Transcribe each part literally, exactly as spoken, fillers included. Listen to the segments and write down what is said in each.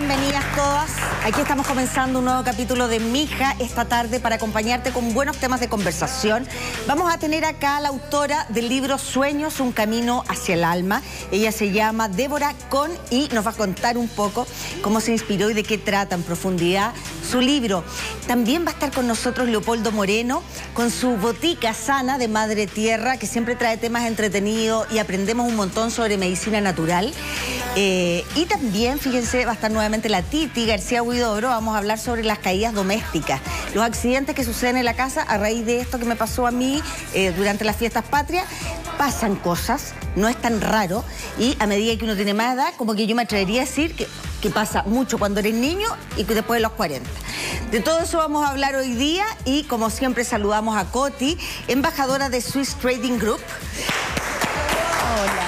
bienvenidas todas. Aquí estamos comenzando un nuevo capítulo de Mija esta tarde para acompañarte con buenos temas de conversación. Vamos a tener acá a la autora del libro Sueños, un camino hacia el alma. Ella se llama Débora Con y nos va a contar un poco cómo se inspiró y de qué trata en profundidad su libro. También va a estar con nosotros Leopoldo Moreno con su botica sana de Madre Tierra, que siempre trae temas entretenidos y aprendemos un montón sobre medicina natural. Eh, y también, fíjense, va a estar nuevamente la Titi García Huidobro. Vamos a hablar sobre las caídas domésticas, los accidentes que suceden en la casa a raíz de esto que me pasó a mí eh, durante las fiestas patrias. Pasan cosas, no es tan raro, y a medida que uno tiene más edad, como que yo me atrevería a decir que, que pasa mucho cuando eres niño y que después de los cuarenta. De todo eso vamos a hablar hoy día y, como siempre, saludamos a Coti, embajadora de Swiss Trading Group. Hola.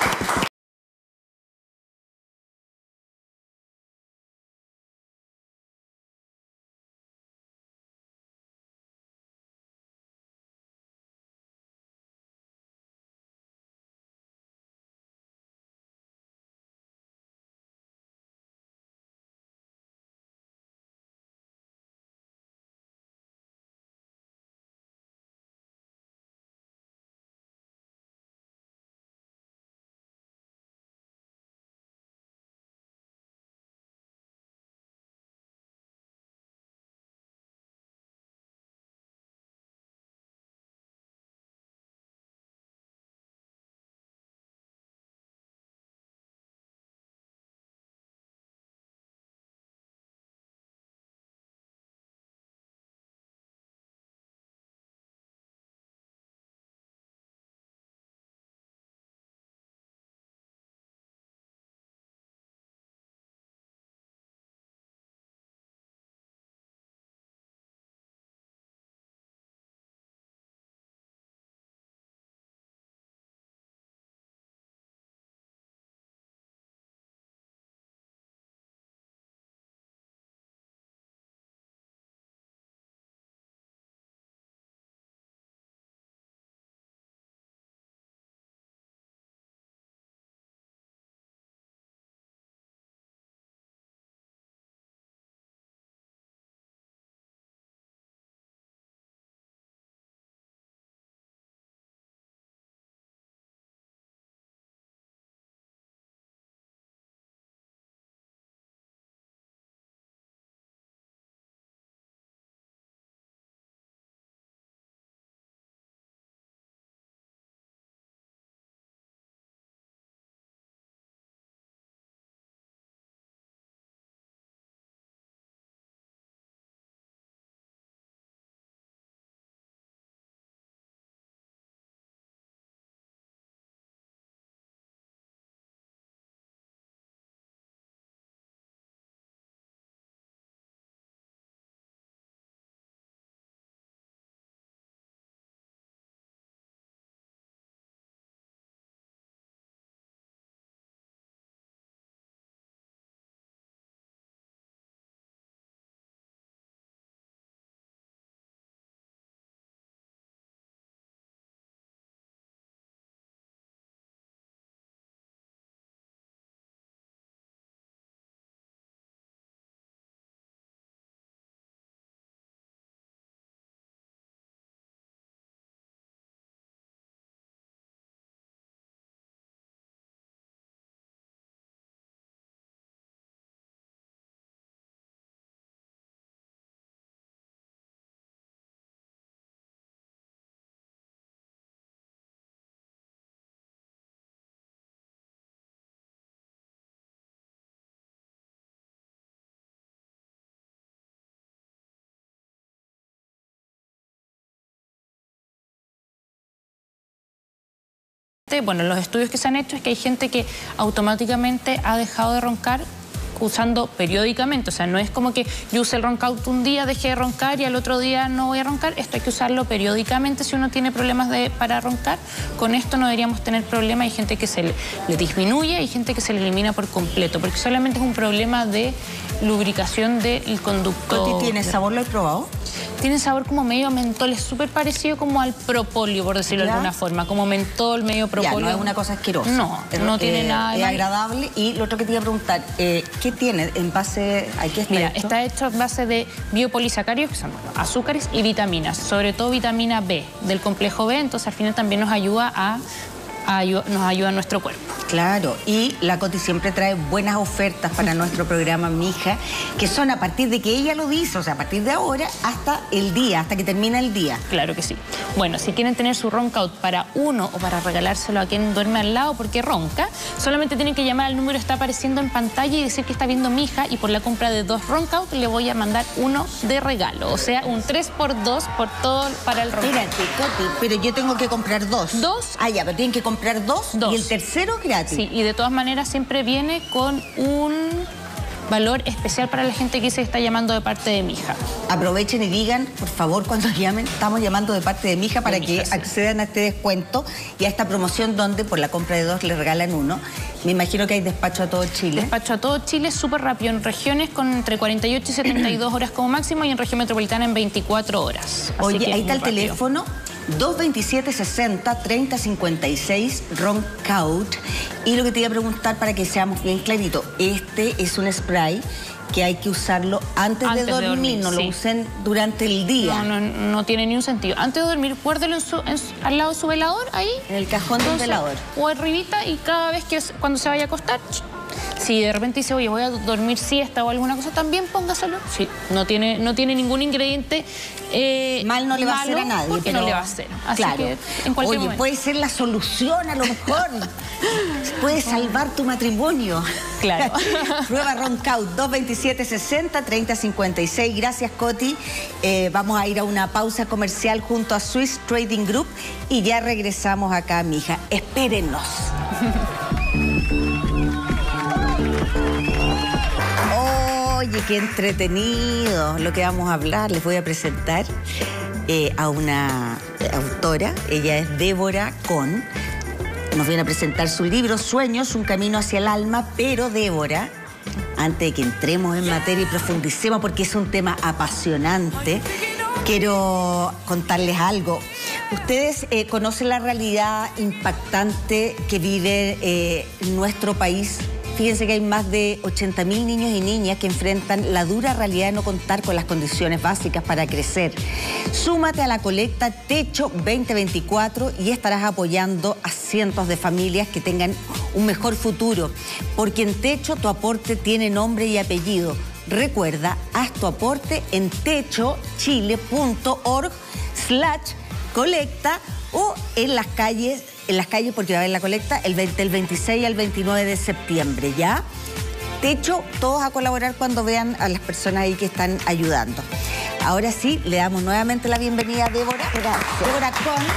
Bueno, los estudios que se han hecho es que hay gente que automáticamente ha dejado de roncar usando periódicamente, o sea, no es como que yo use el roncaut un día, dejé de roncar y al otro día no voy a roncar. Esto hay que usarlo periódicamente si uno tiene problemas de, para roncar. Con esto no deberíamos tener problemas. Hay gente que se le, le disminuye, hay gente que se le elimina por completo, porque solamente es un problema de lubricación del conducto. ¿Coti tiene sabor? ¿Lo he probado? Tiene sabor como medio mentol, es súper parecido como al propóleo, por decirlo ¿Ya? de alguna forma, como mentol, medio propóleo. Ya, no es una cosa asquerosa. No, pero, no tiene eh, nada de Es mal. agradable. Y lo otro que te iba a preguntar, eh, ¿qué tiene en base a qué está Mira, hecho? está hecho en base de biopolisacáridos, que son azúcares y vitaminas, sobre todo vitamina B, del complejo B, entonces al final también nos ayuda a, a nos ayuda a nuestro cuerpo. Claro, y la Coti siempre trae buenas ofertas para nuestro programa Mija, que son a partir de que ella lo dice, o sea, a partir de ahora hasta el día, hasta que termina el día. Claro que sí. Bueno, si quieren tener su roncaut para uno o para regalárselo a quien duerme al lado porque ronca, solamente tienen que llamar al número que está apareciendo en pantalla y decir que está viendo Mija, y por la compra de dos roncaut le voy a mandar uno de regalo, o sea, un tres por dos por todo para el roncaut. Espérate, Coti, pero yo tengo que comprar dos. ¿Dos? Ah, ya, pero tienen que comprar dos, dos. Y el tercero gratis. Sí, y de todas maneras siempre viene con un valor especial para la gente que se está llamando de parte de Mija. Aprovechen y digan, por favor, cuando llamen, estamos llamando de parte de Mija para de que Mija, sí. accedan a este descuento y a esta promoción donde por la compra de dos le regalan uno. Me imagino que hay despacho a todo Chile. Despacho a todo Chile, súper rápido, en regiones con entre cuarenta y ocho y setenta y dos horas como máximo, y en región metropolitana en veinticuatro horas. Así Oye, ahí está el rápido. teléfono. dos veintisiete sesenta treinta cincuenta y seis Roncaut. Y lo que te iba a preguntar para que seamos bien claritos, este es un spray que hay que usarlo antes, antes de, dormir, de dormir no sí. lo usen durante el día. No, no, no tiene ni un sentido. Antes de dormir, guárdelo en su, en su, al lado de su velador, ahí. En el cajón del velador. O arribita, y cada vez que cuando se vaya a acostar, si de repente dice, oye, voy a dormir siesta o alguna cosa, también póngaselo. Sí, no tiene, no tiene ningún ingrediente eh, mal no le va a hacer a nadie. Porque pero... no le va a hacer. Así claro. que en cualquier Oye, momento. puede ser la solución a lo mejor. Puede salvar tu matrimonio. Claro. Prueba Roncaut, dos veintisiete sesenta treinta cincuenta y seis. Gracias, Coti. Eh, vamos a ir a una pausa comercial junto a Swiss Trading Group y ya regresamos acá, Mija. Espérennos. Oye, qué entretenido lo que vamos a hablar. Les voy a presentar eh, a una autora. Ella es Débora Con. Nos viene a presentar su libro Sueños, un camino hacia el alma. Pero Débora, antes de que entremos en materia y profundicemos, porque es un tema apasionante, quiero contarles algo. Ustedes eh, conocen la realidad impactante que vive eh, nuestro país. Fíjense que hay más de ochenta mil niños y niñas que enfrentan la dura realidad de no contar con las condiciones básicas para crecer. Súmate a la colecta Techo veinte veinticuatro y estarás apoyando a cientos de familias que tengan un mejor futuro. Porque en Techo tu aporte tiene nombre y apellido. Recuerda, haz tu aporte en techochile punto org slash colecta o en las calles, en las calles porque va a haber la colecta el, veinte, el veintiséis al veintinueve de septiembre, ¿ya? Techo, todos a colaborar cuando vean a las personas ahí que están ayudando. Ahora sí, le damos nuevamente la bienvenida a Débora. Gracias. Débora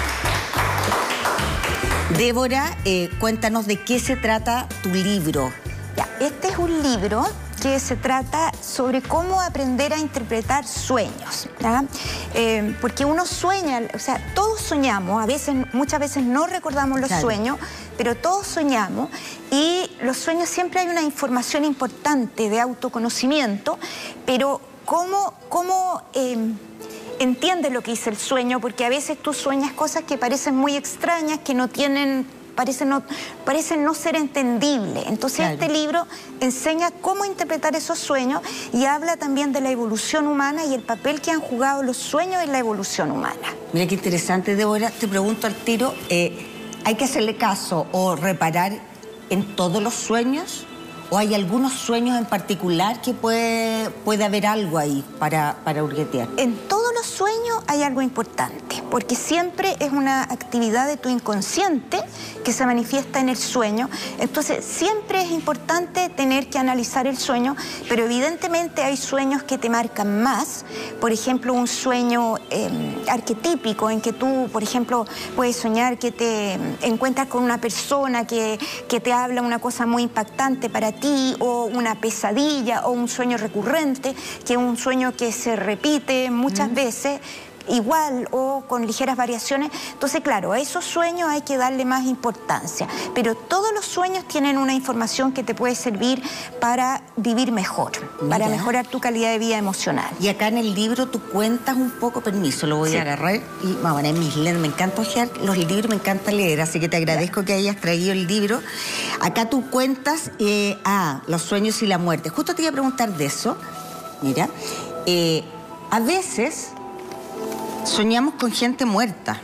Con. Débora, eh, cuéntanos de qué se trata tu libro. Ya, este es un libro que se trata sobre cómo aprender a interpretar sueños, ¿ya? Eh, porque uno sueña, o sea, todos soñamos, a veces, muchas veces no recordamos los claro. sueños, pero todos soñamos, y los sueños siempre hay una información importante de autoconocimiento, pero cómo, cómo eh, entiendes lo que dice el sueño, porque a veces tú sueñas cosas que parecen muy extrañas, que no tienen... Parece no, parece no ser entendible. Entonces claro. este libro enseña cómo interpretar esos sueños y habla también de la evolución humana y el papel que han jugado los sueños en la evolución humana. Mira qué interesante, Débora. Te pregunto al tiro, eh, ¿hay que hacerle caso o reparar en todos los sueños? ¿O hay algunos sueños en particular que puede, puede haber algo ahí para, para hurguetear? En todos los sueños hay algo importante, porque siempre es una actividad de tu inconsciente que se manifiesta en el sueño. Entonces, siempre es importante tener que analizar el sueño, pero evidentemente hay sueños que te marcan más. Por ejemplo, un sueño eh, arquetípico en que tú, por ejemplo, puedes soñar que te encuentras con una persona que, que te habla una cosa muy impactante para ti, ti, o una pesadilla, o un sueño recurrente, que es un sueño que se repite muchas mm. veces. igual o con ligeras variaciones. Entonces, claro, a esos sueños hay que darle más importancia. Pero todos los sueños tienen una información que te puede servir para vivir mejor, Mira. para mejorar tu calidad de vida emocional. Y acá en el libro tú cuentas un poco, permiso, lo voy sí. a agarrar y me voy a poner mis lentes. Me encanta ojear los libros, me encanta leer, así que te agradezco que hayas traído el libro. Acá tú cuentas, eh, ah, los sueños y la muerte. Justo te iba a preguntar de eso. Mira, eh, a veces soñamos con gente muerta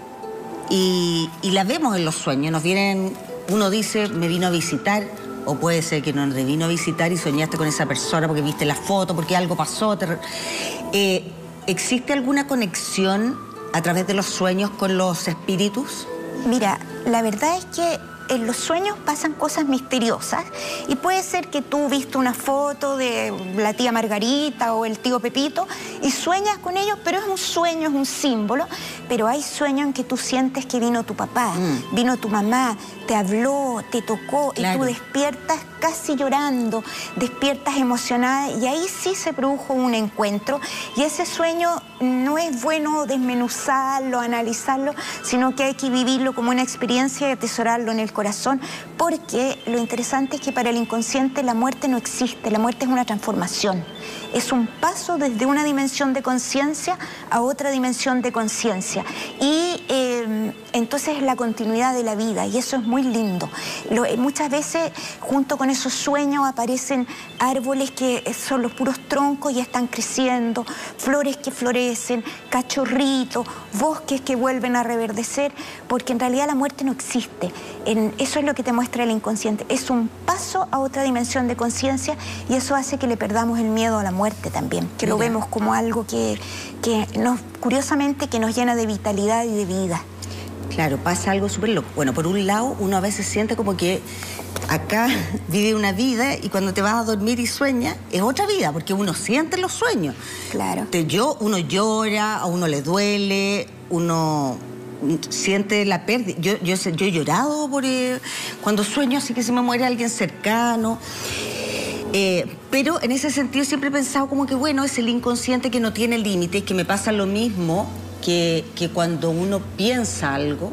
y, y la vemos en los sueños. Nos vienen, uno dice, me vino a visitar, o puede ser que no te vino a visitar y soñaste con esa persona porque viste la foto, porque algo pasó. Te, eh, ¿Existe alguna conexión a través de los sueños con los espíritus? Mira, la verdad es que en los sueños pasan cosas misteriosas y puede ser que tú viste una foto de la tía Margarita o el tío Pepito y sueñas con ellos, pero es un sueño, es un símbolo, pero hay sueños en que tú sientes que vino tu papá, mm. vino tu mamá, te habló, te tocó claro. y tú despiertas casi llorando, despiertas emocionada y ahí sí se produjo un encuentro y ese sueño no es bueno desmenuzarlo, analizarlo, sino que hay que vivirlo como una experiencia y atesorarlo en el corazón, porque lo interesante es que para el inconsciente la muerte no existe, la muerte es una transformación, es un paso desde una dimensión de conciencia a otra dimensión de conciencia y eh, entonces es la continuidad de la vida y eso es muy lindo. Lo, muchas veces junto con esos sueños aparecen árboles que son los puros troncos y están creciendo, flores que florecen, cachorritos, bosques que vuelven a reverdecer, porque en realidad la muerte no existe. En, eso es lo que te muestra el inconsciente. Es un paso a otra dimensión de conciencia y eso hace que le perdamos el miedo a la muerte también, que Mira. lo vemos como algo que, que nos, curiosamente, que nos llena de vitalidad y de vida. Claro, pasa algo súper loco. Bueno, por un lado, uno a veces siente como que acá vive una vida y cuando te vas a dormir y sueñas, es otra vida, porque uno siente los sueños. Claro. Te, yo, uno llora, a uno le duele, uno siente la pérdida. Yo, yo, yo he llorado por, eh, cuando sueño, así que se me muere alguien cercano. Eh, pero en ese sentido siempre he pensado como que, bueno, es el inconsciente que no tiene límites, que me pasa lo mismo que, que cuando uno piensa algo,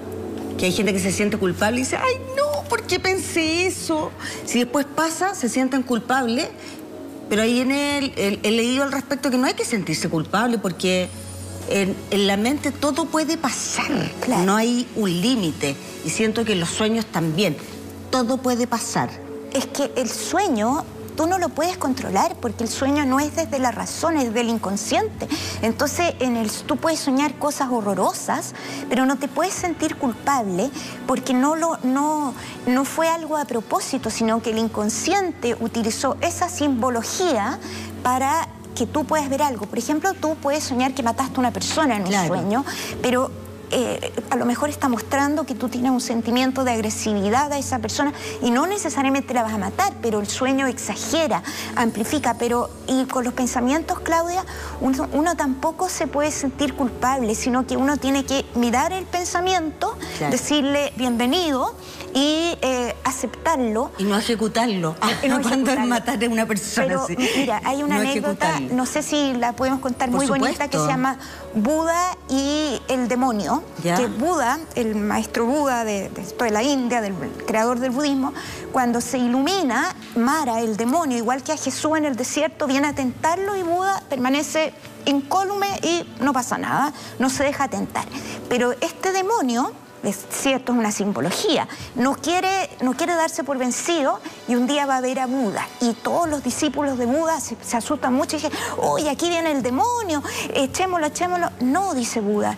que hay gente que se siente culpable y dice, ay, no, ¿por qué pensé eso? Si después pasa, se sienten culpables, pero ahí en el, el, he leído al respecto que no hay que sentirse culpable porque en, en la mente todo puede pasar, claro. no hay un límite. Y siento que en los sueños también, todo puede pasar. Es que el sueño tú no lo puedes controlar porque el sueño no es desde la razón, es del inconsciente. Entonces en el, tú puedes soñar cosas horrorosas, pero no te puedes sentir culpable porque no, lo, no, no fue algo a propósito, sino que el inconsciente utilizó esa simbología para que tú puedas ver algo. Por ejemplo, tú puedes soñar que mataste a una persona en un claro. sueño, pero Eh, a lo mejor está mostrando que tú tienes un sentimiento de agresividad a esa persona y no necesariamente la vas a matar, pero el sueño exagera, amplifica. Pero y con los pensamientos, Claudia, uno, uno tampoco se puede sentir culpable, sino que uno tiene que mirar el pensamiento, claro. decirle bienvenido y eh, aceptarlo. Y no ejecutarlo. Ah, no cuando es matar a una persona. Pero sí. mira, hay una no anécdota, no sé si la podemos contar, Por muy supuesto. bonita, que se llama Buda y el demonio. ¿Ya? Que Buda, el maestro Buda de, de, de la India, del creador del budismo, cuando se ilumina, Mara, el demonio, igual que a Jesús en el desierto, viene a tentarlo y Buda permanece incólume y no pasa nada, no se deja tentar. Pero este demonio, es cierto, es una simbología, no quiere, no quiere darse por vencido y un día va a ver a Buda y todos los discípulos de Buda se, se asustan mucho y dicen, oye, aquí viene el demonio, echémoslo, echémoslo. No, dice Buda,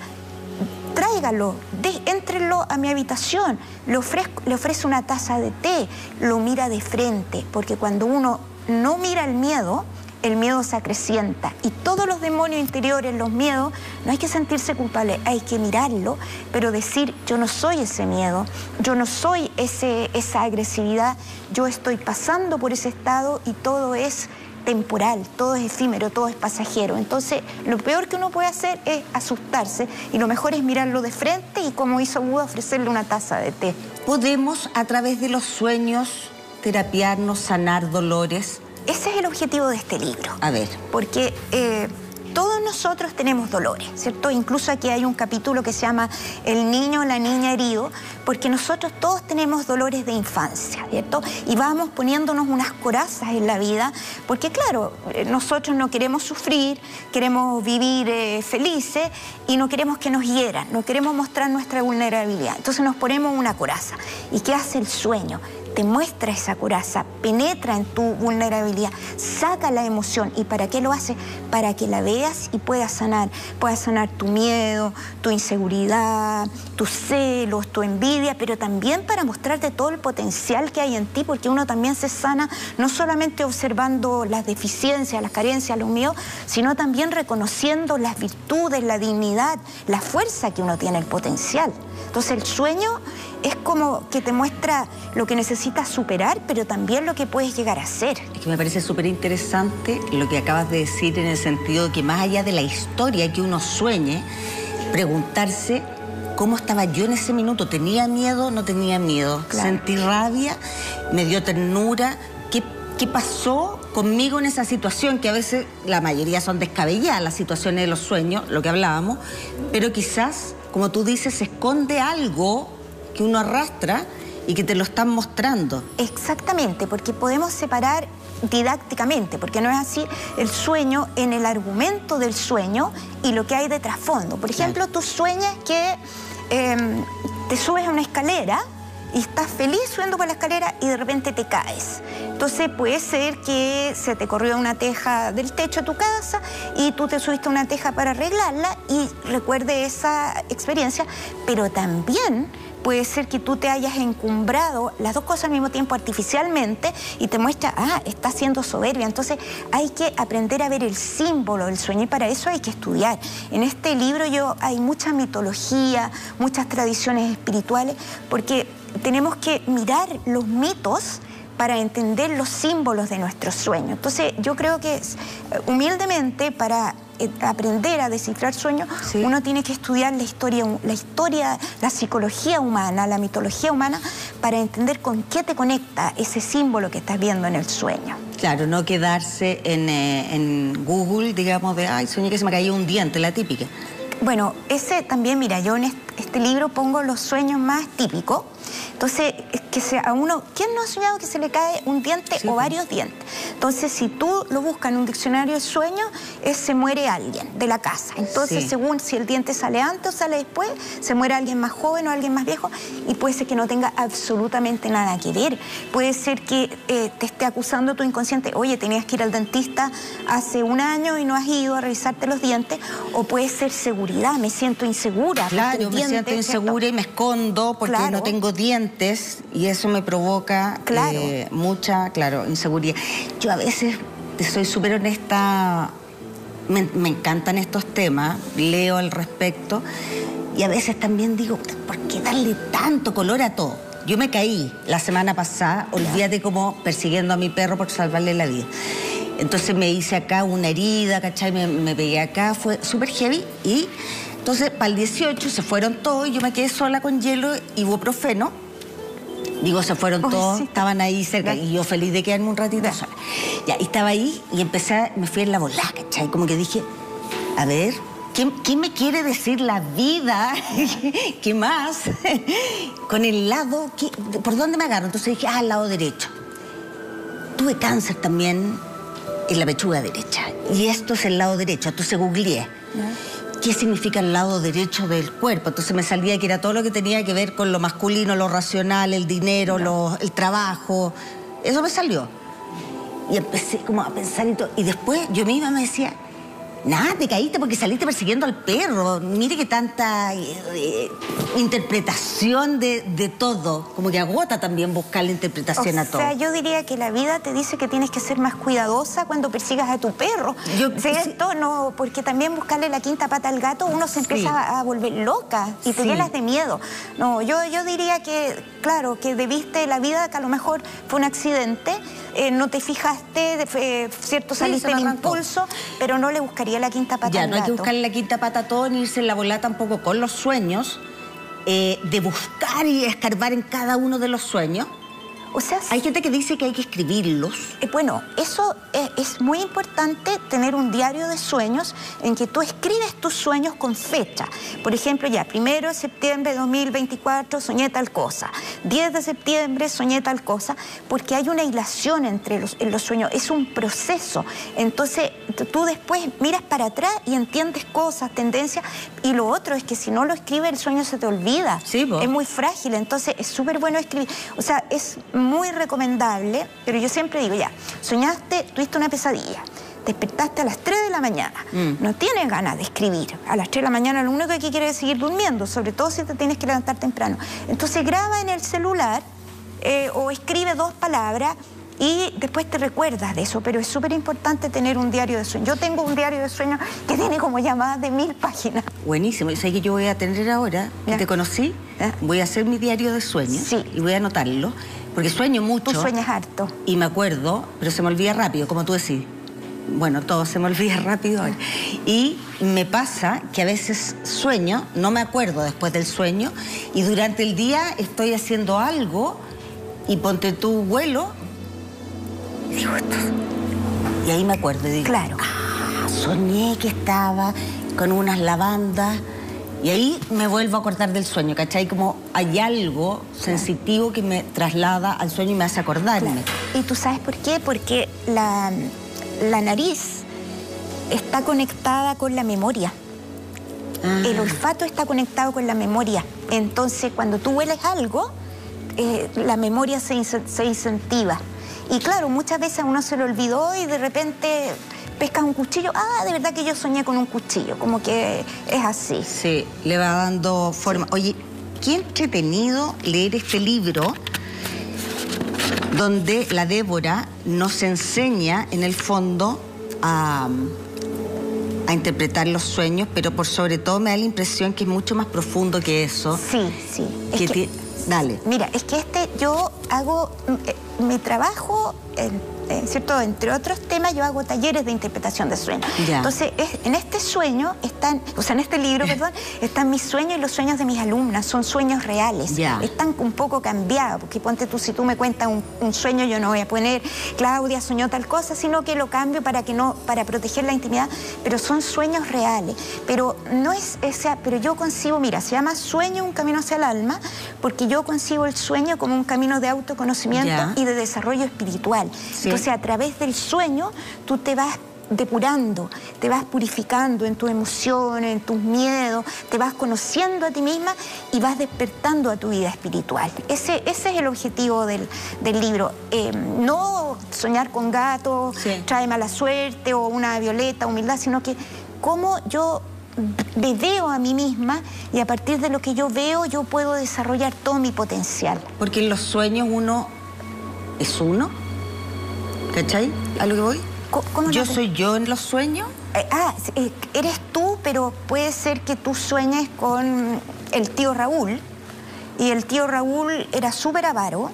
tráigalo, éntrenlo a mi habitación, le, ofrezco, le ofrece una taza de té, lo mira de frente, porque cuando uno no mira el miedo, el miedo se acrecienta y todos los demonios interiores, los miedos, no hay que sentirse culpable, hay que mirarlo, pero decir, yo no soy ese miedo, yo no soy ese, esa agresividad, yo estoy pasando por ese estado y todo es temporal, todo es efímero, todo es pasajero. Entonces, lo peor que uno puede hacer es asustarse y lo mejor es mirarlo de frente y, como hizo Buda, ofrecerle una taza de té. ¿Podemos, a través de los sueños, terapiarnos, sanar dolores? Ese es el objetivo de este libro. A ver. Porque eh, todos nosotros tenemos dolores, ¿cierto? Incluso aquí hay un capítulo que se llama El niño o la niña herido, porque nosotros todos tenemos dolores de infancia, ¿cierto? Y vamos poniéndonos unas corazas en la vida, porque claro, nosotros no queremos sufrir, queremos vivir eh, felices y no queremos que nos hieran, no queremos mostrar nuestra vulnerabilidad. Entonces nos ponemos una coraza. ¿Y qué hace el sueño? Te muestra esa coraza, penetra en tu vulnerabilidad, saca la emoción. ¿Y para qué lo hace? Para que la veas y puedas sanar. Puedas sanar tu miedo, tu inseguridad, tus celos, tu envidia, pero también para mostrarte todo el potencial que hay en ti, porque uno también se sana no solamente observando las deficiencias, las carencias, los miedos, sino también reconociendo las virtudes, la dignidad, la fuerza que uno tiene, el potencial. Entonces el sueño es como que te muestra lo que necesitas superar, pero también lo que puedes llegar a ser. Es que me parece súper interesante lo que acabas de decir, en el sentido de que más allá de la historia que uno sueñe, preguntarse cómo estaba yo en ese minuto. ¿Tenía miedo? ¿No tenía miedo? Claro. ¿Sentí rabia? ¿Me dio ternura? ¿Qué, qué pasó conmigo en esa situación? Que a veces la mayoría son descabelladas las situaciones de los sueños, lo que hablábamos, pero quizás, como tú dices, se esconde algo que uno arrastra y que te lo están mostrando. Exactamente, porque podemos separar didácticamente, porque no es así el sueño en el argumento del sueño y lo que hay de trasfondo. Por ejemplo, tú sueñas que eh, te subes a una escalera y estás feliz subiendo por la escalera y de repente te caes. Entonces puede ser que se te corrió una teja del techo de tu casa y tú te subiste a una teja para arreglarla y recuerde esa experiencia, pero también puede ser que tú te hayas encumbrado, las dos cosas al mismo tiempo artificialmente, y te muestra, ah, estás siendo soberbia. Entonces hay que aprender a ver el símbolo del sueño y para eso hay que estudiar. En este libro yo hay mucha mitología, muchas tradiciones espirituales, porque tenemos que mirar los mitos para entender los símbolos de nuestros sueños. Entonces yo creo que humildemente para aprender a descifrar sueños, sí, uno tiene que estudiar la historia, la historia, la psicología humana, la mitología humana, para entender con qué te conecta ese símbolo que estás viendo en el sueño. Claro, no quedarse en, eh, en Google, digamos, de, ay, soñé que se me caía un diente, la típica. Bueno, ese también, mira, yo en este, este libro pongo los sueños más típicos. Entonces, que sea a uno, ¿quién no ha soñado que se le cae un diente sí, o varios dientes? Entonces, si tú lo buscas en un diccionario de sueños, es se muere alguien de la casa. Entonces, sí, según si el diente sale antes o sale después, se muere alguien más joven o alguien más viejo, y puede ser que no tenga absolutamente nada que ver. Puede ser que eh, te esté acusando tu inconsciente, oye, tenías que ir al dentista hace un año y no has ido a revisarte los dientes, o puede ser seguridad, me siento insegura. Claro, me siento insegura y me escondo porque claro, no tengo dientes y eso me provoca claro, eh, mucha, claro, inseguridad. Yo a veces, te soy súper honesta, me, me encantan estos temas, leo al respecto y a veces también digo, ¿por qué darle tanto color a todo? Yo me caí la semana pasada, olvídate, como persiguiendo a mi perro por salvarle la vida. Entonces me hice acá una herida, ¿cachai? Me, me pegué acá, fue súper heavy y entonces para el dieciocho se fueron todos y yo me quedé sola con hielo y ibuprofeno. Digo, se fueron todos, sí, estaban ahí cerca y yo feliz de quedarme un ratito sola. Ya, y estaba ahí y empecé, a, me fui en la bola, ¿cachai? Como que dije, a ver, ¿qué, qué me quiere decir la vida? ¿Qué más? Con el lado, ¿qué, ¿por dónde me agarro? Entonces dije, ah, al lado derecho. Tuve cáncer también en la pechuga derecha y esto es el lado derecho, entonces googleé. ¿Qué significa el lado derecho del cuerpo? Entonces me salía que era todo lo que tenía que ver con lo masculino, lo racional, el dinero, no. lo, el trabajo. Eso me salió. Y empecé como a pensar y todo. Y después yo misma me decía, nada, te caíste porque saliste persiguiendo al perro. Mire que tanta eh, interpretación de, de todo. Como que agota también buscar la interpretación o a todo. O sea, yo diría que la vida te dice que tienes que ser más cuidadosa cuando persigas a tu perro. Yo, ¿cierto? Sí. No, porque también buscarle la quinta pata al gato, uno se empieza sí. a, a volver loca y te sí. llenas de miedo. No, yo, yo diría que, claro, que debiste la vida, que a lo mejor fue un accidente, eh, no te fijaste, eh, cierto, saliste sí, en impulso, pero no le buscaría la quinta pata ya, al no gato. Hay que buscarle la quinta pata a todo, ni irse en la bola tampoco con los sueños, eh, de buscar y escarbar en cada uno de los sueños. O sea, hay gente que dice que hay que escribirlos. Eh, bueno, eso es, es muy importante, tener un diario de sueños en que tú escribes tus sueños con fecha. Por ejemplo, ya, primero de septiembre de dos mil veinticuatro soñé tal cosa, diez de septiembre soñé tal cosa, porque hay una hilación entre los, en los sueños, es un proceso. Entonces, tú después miras para atrás y entiendes cosas, tendencias, y lo otro es que si no lo escribes, el sueño se te olvida. Sí, vos. Es muy frágil, entonces es súper bueno escribir. O sea, es muy recomendable, pero yo siempre digo, ya, soñaste, tuviste una pesadilla, despertaste a las tres de la mañana, mm. no tienes ganas de escribir. A las tres de la mañana lo único que quieres es seguir durmiendo, sobre todo si te tienes que levantar temprano. Entonces graba en el celular eh, o escribe dos palabras y después te recuerdas de eso, pero es súper importante tener un diario de sueños. Yo tengo un diario de sueños que tiene como ya más de mil páginas. Buenísimo, y sé que yo voy a tener ahora, que te conocí, ¿Eh? voy a hacer mi diario de sueños sí. y voy a anotarlo, porque sueño mucho. Tú sueñas harto. Y me acuerdo, pero se me olvida rápido, como tú decís. Bueno, todo se me olvida rápido ahora. Y me pasa que a veces sueño, no me acuerdo después del sueño, y durante el día estoy haciendo algo y ponte tu vuelo, y digo esto. Y ahí me acuerdo y digo, claro. ah, soñé que estaba con unas lavandas. Y ahí me vuelvo a acordar del sueño, ¿cachai? Como hay algo sensitivo que me traslada al sueño y me hace acordarme. Claro. ¿Y tú sabes por qué? Porque la, la nariz está conectada con la memoria. Ah. El olfato está conectado con la memoria. Entonces, cuando tú hueles algo, eh, la memoria se, se incentiva. Y claro, muchas veces a uno se le olvidó y de repente pescas un cuchillo. Ah, de verdad que yo soñé con un cuchillo. Como que es así. Sí, le va dando forma. Sí. Oye, qué entretenido leer este libro donde la Débora nos enseña, en el fondo, a, a interpretar los sueños, pero por sobre todo me da la impresión que es mucho más profundo que eso. Sí, sí. Que es que, dale. Mira, es que este, yo hago eh, mi trabajo, en, eh, ¿cierto? Entre otros temas, yo hago talleres de interpretación de sueños. Ya. Entonces, es, en este sueño están, o sea, en este libro, perdón, están mis sueños y los sueños de mis alumnas. Son sueños reales. Ya. Están un poco cambiados, porque ponte tú, si tú me cuentas un, un sueño, yo no voy a poner Claudia soñó tal cosa, sino que lo cambio para que no, para proteger la intimidad, pero son sueños reales. Pero no es esa, pero yo concibo, mira, se llama Sueño, un camino hacia el alma, porque yo concibo el sueño como un camino de autoconocimiento ya. y de desarrollo espiritual. Sí. Entonces, a través del sueño, tú te vas depurando, te vas purificando en tus emociones, en tus miedos, te vas conociendo a ti misma y vas despertando a tu vida espiritual. Ese, ese es el objetivo del, del libro. Eh, no soñar con gatos, sí. trae mala suerte o una violeta, humildad, sino que cómo yo me veo a mí misma y a partir de lo que yo veo yo puedo desarrollar todo mi potencial. Porque en los sueños uno es uno, ¿cachai? ¿A lo que voy? ¿Cómo ¿Yo no soy yo en los sueños? Eh, ah, eh, eres tú, pero puede ser que tú sueñes con el tío Raúl y el tío Raúl era súper avaro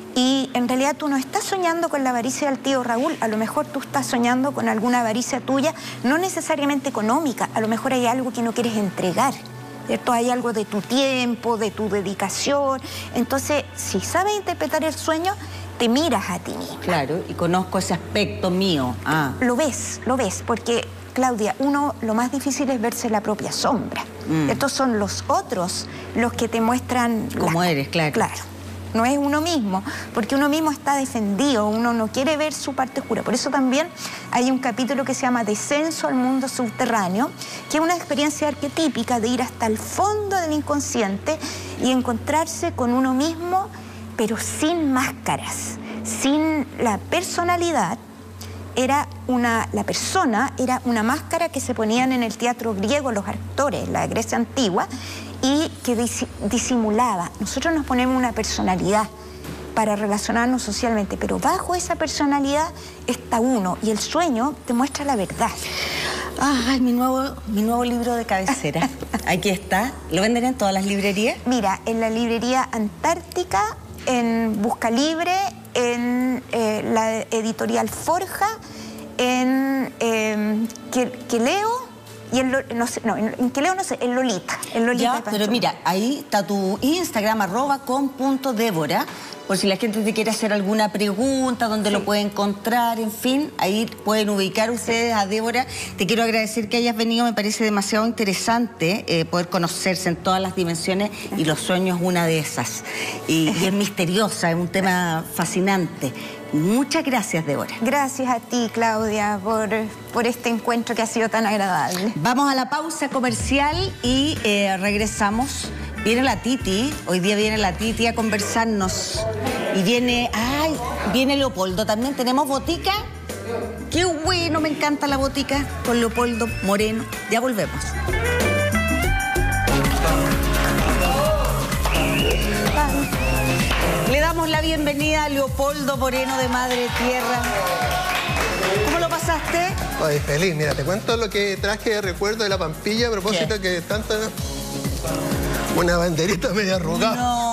y en realidad tú no estás soñando con la avaricia del tío Raúl, a lo mejor tú estás soñando con alguna avaricia tuya, no necesariamente económica, a lo mejor hay algo que no quieres entregar, ¿cierto? Hay algo de tu tiempo, de tu dedicación. Entonces, si sabes interpretar el sueño, te miras a ti misma. Claro, y conozco ese aspecto mío. Ah. Lo ves, lo ves, porque, Claudia, uno, lo más difícil es verse la propia sombra. Mm. Estos son los otros los que te muestran... Cómo la... eres, claro. Claro. No es uno mismo, porque uno mismo está defendido, uno no quiere ver su parte oscura. Por eso también hay un capítulo que se llama Descenso al mundo subterráneo, que es una experiencia arquetípica de ir hasta el fondo del inconsciente y encontrarse con uno mismo, pero sin máscaras, sin la personalidad. Era una, la persona era una máscara que se ponían en el teatro griego los actores, la Grecia antigua, y que dis, disimulaba. Nosotros nos ponemos una personalidad para relacionarnos socialmente, pero bajo esa personalidad está uno, y el sueño te muestra la verdad. Ay, mi nuevo, mi nuevo libro de cabecera. Aquí está. ¿Lo venden en todas las librerías? Mira, en la librería Antártica, en Busca Libre, en eh, la editorial Forja, en eh, que, que leo y el, no sé, no, en que leo no sé, el Lolita. El Lolita ya, de Pancho. pero mira, ahí está tu Instagram, arroba com punto Débora, por si la gente te quiere hacer alguna pregunta, dónde Sí. lo puede encontrar, en fin, ahí pueden ubicar ustedes a Débora. Te quiero agradecer que hayas venido, me parece demasiado interesante eh, poder conocerse en todas las dimensiones y los sueños es una de esas. Y, y es misteriosa, es un tema fascinante. Muchas gracias, Débora. Gracias a ti, Claudia, por, por este encuentro que ha sido tan agradable. Vamos a la pausa comercial y eh, regresamos. Viene la Titi, hoy día viene la Titi a conversarnos. Y viene, ay, viene Leopoldo también. ¿Tenemos botica? Qué bueno, me encanta la botica con Leopoldo Moreno. Ya volvemos. Le damos la bienvenida a Leopoldo Moreno de Madre Tierra. ¿Cómo lo pasaste? Ay, feliz. Mira, te cuento lo que traje de recuerdo de la Pampilla a propósito ¿Qué? que tanto... Una banderita media arrugada. No.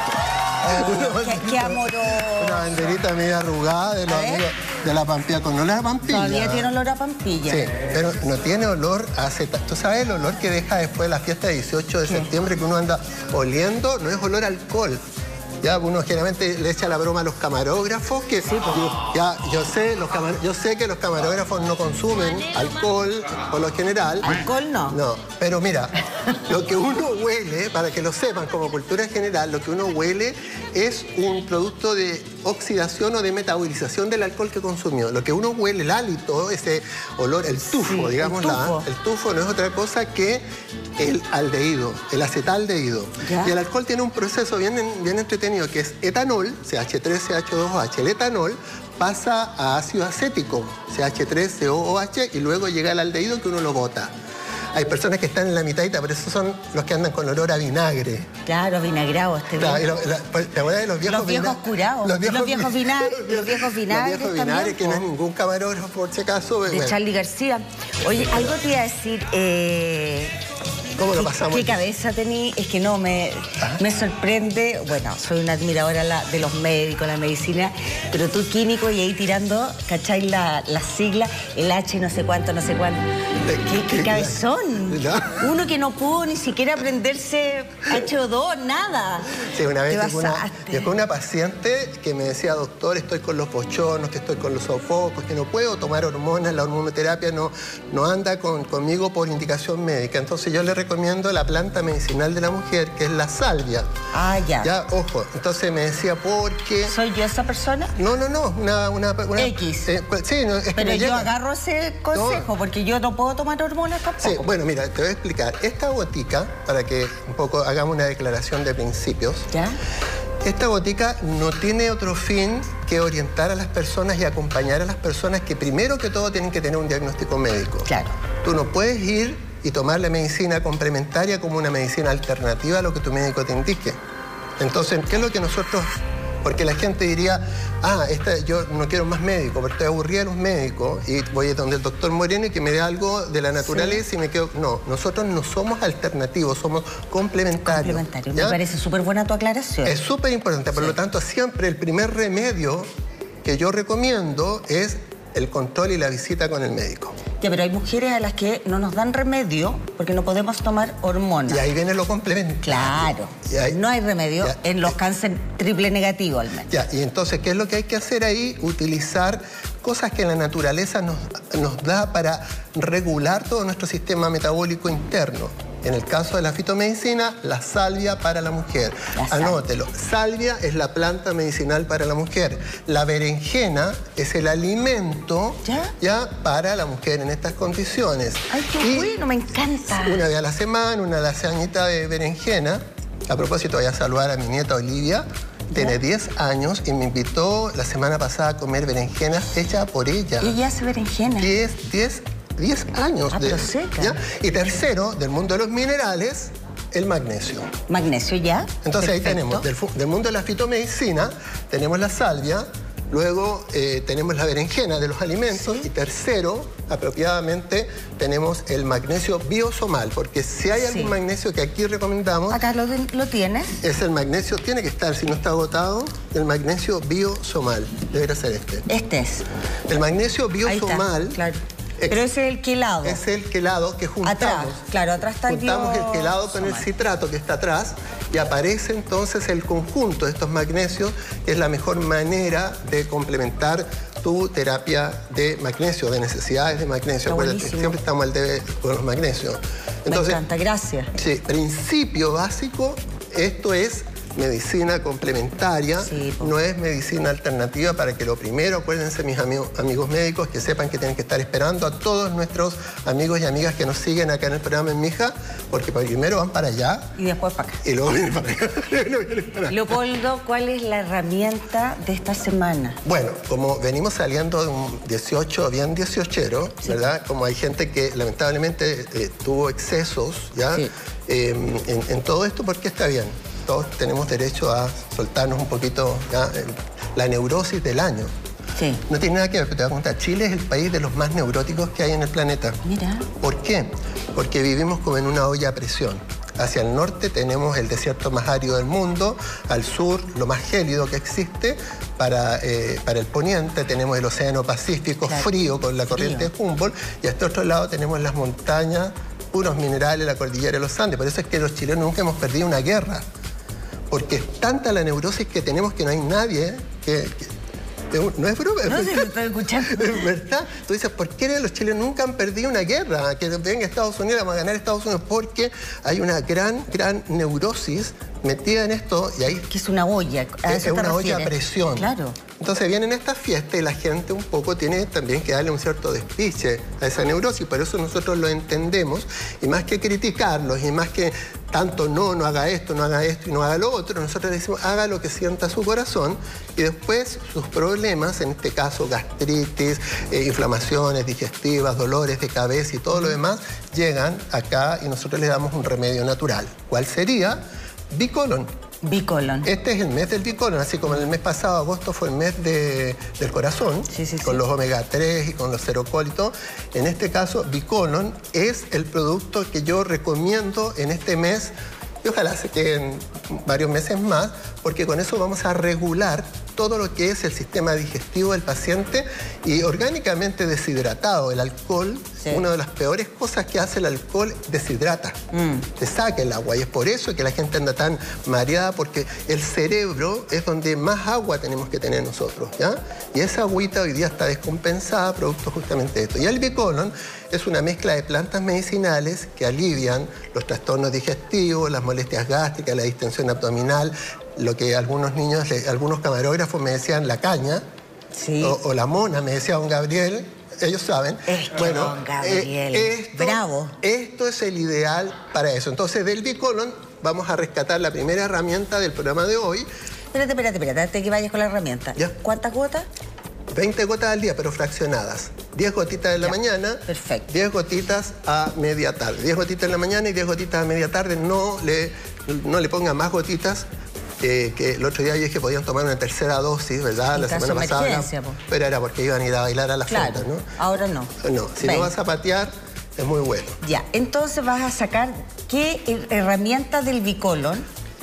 Una qué, qué amoroso. Una banderita media arrugada de los A ver. amigos de la Pampilla, con olor a Pampilla. Todavía tiene olor a Pampilla. Sí, pero no tiene olor a aceta. ¿Tú sabes el olor que deja después de la fiesta de dieciocho de septiembre que uno anda oliendo? No es olor a alcohol. Ya, uno generalmente le echa la broma a los camarógrafos, que sí, yo, ya, yo sé, los camar, yo sé que los camarógrafos no consumen alcohol por lo general. ¿Alcohol no? No, pero mira, lo que uno huele, para que lo sepan como cultura general, lo que uno huele es un producto de oxidación o de metabolización del alcohol que consumió. Lo que uno huele, el hálito, ese olor, el tufo, Sí, digamos, el tufo. el tufo no es otra cosa que el aldehído, el acetaldehído. ¿Ya? Y el alcohol tiene un proceso bien, bien entretenido que es etanol, C H tres C H dos O H. El etanol pasa a ácido acético, C H tres C O O H, y luego llega el aldehído que uno lo bota. Hay personas que están en la mitadita, pero esos son los que andan con olor a vinagre. Claro, vinagrado este Claro, y vino. lo- la- pues, ¿te acuerdas de los viejos Los viejos vina- curados, los viejos vina- los viejos vinagres Los viejos también, vinagres, que no es po. ningún camarógrafo, por si acaso. De bueno, Charlie García. Oye, algo te iba a decir. Eh, ¿Cómo lo ¿qué- pasamos? ¿Qué cabeza tení? Es que no, me, me sorprende. Bueno, soy una admiradora la- de los médicos, la medicina, pero tú químico y ahí tirando, ¿cachai? La, la sigla, el H no sé cuánto, no sé cuánto. ¿Qué, qué cabezón? ¿No? Uno que no pudo ni siquiera aprenderse H O dos, nada. Sí, una vez Te llegó una, pasaste. llegó una paciente que me decía, doctor, estoy con los bochornos, que estoy con los sofocos, que no puedo tomar hormonas, la hormonoterapia no, no anda con, conmigo por indicación médica. Entonces yo le recomiendo la planta medicinal de la mujer, que es la salvia. Ah, ya. Ya, ojo, entonces me decía, ¿por qué? ¿Soy yo esa persona? No, no, no, una... una, una X. eh, sí, no, es que Pero me yo llega. agarro ese consejo, porque yo no puedo tomar hormonas tampoco. Sí, bueno, mira, te voy a explicar. Esta botica, para que un poco hagamos una declaración de principios, ¿Ya? esta botica no tiene otro fin que orientar a las personas y acompañar a las personas que primero que todo tienen que tener un diagnóstico médico. Claro. Tú no puedes ir y tomar la medicina complementaria como una medicina alternativa a lo que tu médico te indique. Entonces, ¿qué es lo que nosotros...? Porque la gente diría, ah, esta, yo no quiero más médico, pero estoy aburrida de los médicos y voy a donde el doctor Moreno y que me dé algo de la naturaleza Sí. y me quedo... No, nosotros no somos alternativos, somos complementarios. Complementario. ¿ya? Me parece súper buena tu aclaración. Es súper importante, por Sí. lo tanto, siempre el primer remedio que yo recomiendo es el control y la visita con el médico. Ya, pero hay mujeres a las que no nos dan remedio porque no podemos tomar hormonas. Y ahí viene lo complementario. Claro. Y ahí- no hay remedio Ya. en los cáncer triple negativo al menos. Ya, y entonces, ¿qué es lo que hay que hacer ahí? Utilizar cosas que la naturaleza nos, nos da para regular todo nuestro sistema metabólico interno. En el caso de la fitomedicina, la salvia para la mujer. La salvia. Anótelo. Salvia es la planta medicinal para la mujer. La berenjena es el alimento ¿Ya? ya para la mujer en estas condiciones. Ay, qué Y bueno, me encanta. una vez a la semana, una lasañita de berenjena. A propósito, voy a saludar a mi nieta Olivia. Tiene diez años y me invitó la semana pasada a comer berenjenas hechas por ella. Y ella hace berenjena. diez, diez, diez años. Ah, pero seca. ¿ya? Y tercero, del mundo de los minerales, el magnesio. Magnesio, ¿ya? Entonces ahí Perfecto. tenemos, del, fu- del mundo de la fitomedicina, tenemos la salvia, luego eh, tenemos la berenjena de los alimentos y tercero, apropiadamente, tenemos el magnesio biosomal, porque si hay algún Sí. magnesio que aquí recomendamos, Acá lo, lo tienes. es el magnesio, tiene que estar, si no está agotado, el magnesio biosomal, debería ser este. Este es. El magnesio Ahí está, biosomal claro. Pero ese es el quelado. Es el quelado que juntamos. Atrás, claro, atrás está el Juntamos el quelado con el citrato que está atrás y aparece entonces el conjunto de estos magnesios, que es la mejor manera de complementar tu terapia de magnesio, de necesidades de magnesio. Acuérdate, siempre estamos al debe con los magnesios. Entonces, me encanta, gracias. Sí, principio básico, esto es medicina complementaria, sí, no es medicina alternativa. Para que lo primero, acuérdense mis amigos, amigos médicos, que sepan que tienen que estar esperando a todos nuestros amigos y amigas que nos siguen acá en el programa En Mija, porque primero van para allá. Y después para acá. Y luego vienen para acá. Leopoldo, ¿cuál es la herramienta de esta semana? Bueno, como venimos saliendo de un dieciocho bien dieciochero, sí, ¿verdad? Como hay gente que lamentablemente eh, tuvo excesos, ¿ya? Sí. Eh, en, en todo esto, ¿por qué está bien? Todos tenemos derecho a soltarnos un poquito, ¿ya? La neurosis del año. Sí. No tiene nada que ver, pero te voy a contar. Chile es el país de los más neuróticos que hay en el planeta. Mira. ¿Por qué? Porque vivimos como en una olla a presión. Hacia el norte tenemos el desierto más árido del mundo, al sur lo más gélido que existe, para, eh, para el poniente tenemos el océano Pacífico, claro, frío con la corriente frío. de Humboldt, y a este otro lado tenemos las montañas, puros minerales, la cordillera de los Andes. Por eso es que los chilenos nunca hemos perdido una guerra, porque es tanta la neurosis que tenemos que no hay nadie que... que no es broma, no, se lo estoy escuchando. Es verdad. Tú dices, ¿por qué los chilenos nunca han perdido una guerra? Que venga Estados Unidos, vamos a ganar Estados Unidos, porque hay una gran, gran neurosis metida en esto y ahí... Que es una olla. ¿A es una olla a presión. Claro. Entonces vienen estas fiestas y la gente un poco tiene también que darle un cierto despiche a esa neurosis, por eso nosotros lo entendemos, y más que criticarlos, y más que tanto no, no haga esto, no haga esto y no haga lo otro, nosotros le decimos, haga lo que sienta su corazón, y después sus problemas, en este caso gastritis, eh, inflamaciones digestivas, dolores de cabeza y todo lo demás, llegan acá y nosotros les damos un remedio natural. ¿Cuál sería? Bicolon. Bicolon. Este es el mes del bicolon, así como el mes pasado, agosto, fue el mes de, del corazón, sí, sí, con sí. los omega tres y con los serocólitos. En este caso, bicolon es el producto que yo recomiendo en este mes, y ojalá se queden varios meses más, porque con eso vamos a regular todo lo que es el sistema digestivo del paciente, y orgánicamente deshidratado. El alcohol, sí, una de las peores cosas que hace el alcohol, deshidrata, mm. te saca el agua, y es por eso que la gente anda tan mareada, porque el cerebro es donde más agua tenemos que tener nosotros, ¿ya? Y esa agüita hoy día está descompensada producto justamente de esto. Y el bicolon es una mezcla de plantas medicinales que alivian los trastornos digestivos, las molestias gástricas, la distensión abdominal, lo que algunos niños, algunos camarógrafos me decían la caña, sí, o, o la mona, me decía don Gabriel, ellos saben. Es que bueno, don Gabriel, eh, esto, bravo. Esto es el ideal para eso. Entonces, del bicolon vamos a rescatar la primera herramienta del programa de hoy. Espérate, espérate, espérate, antes de que vayas con la herramienta. ¿Ya? ¿Cuántas gotas? veinte gotas al día, pero fraccionadas. diez gotitas en la ya, mañana, perfecto. diez gotitas a media tarde. diez gotitas en la mañana y diez gotitas a media tarde. No le, no le pongan más gotitas. Eh, que el otro día yo dije que podían tomar una tercera dosis, ¿verdad? La semana pasada. Pero era porque iban a ir a bailar a las claro, fondas, ¿no? Ahora no. No, si Ven. no vas a patear, es muy bueno. Ya, entonces vas a sacar qué herramienta del bicolon.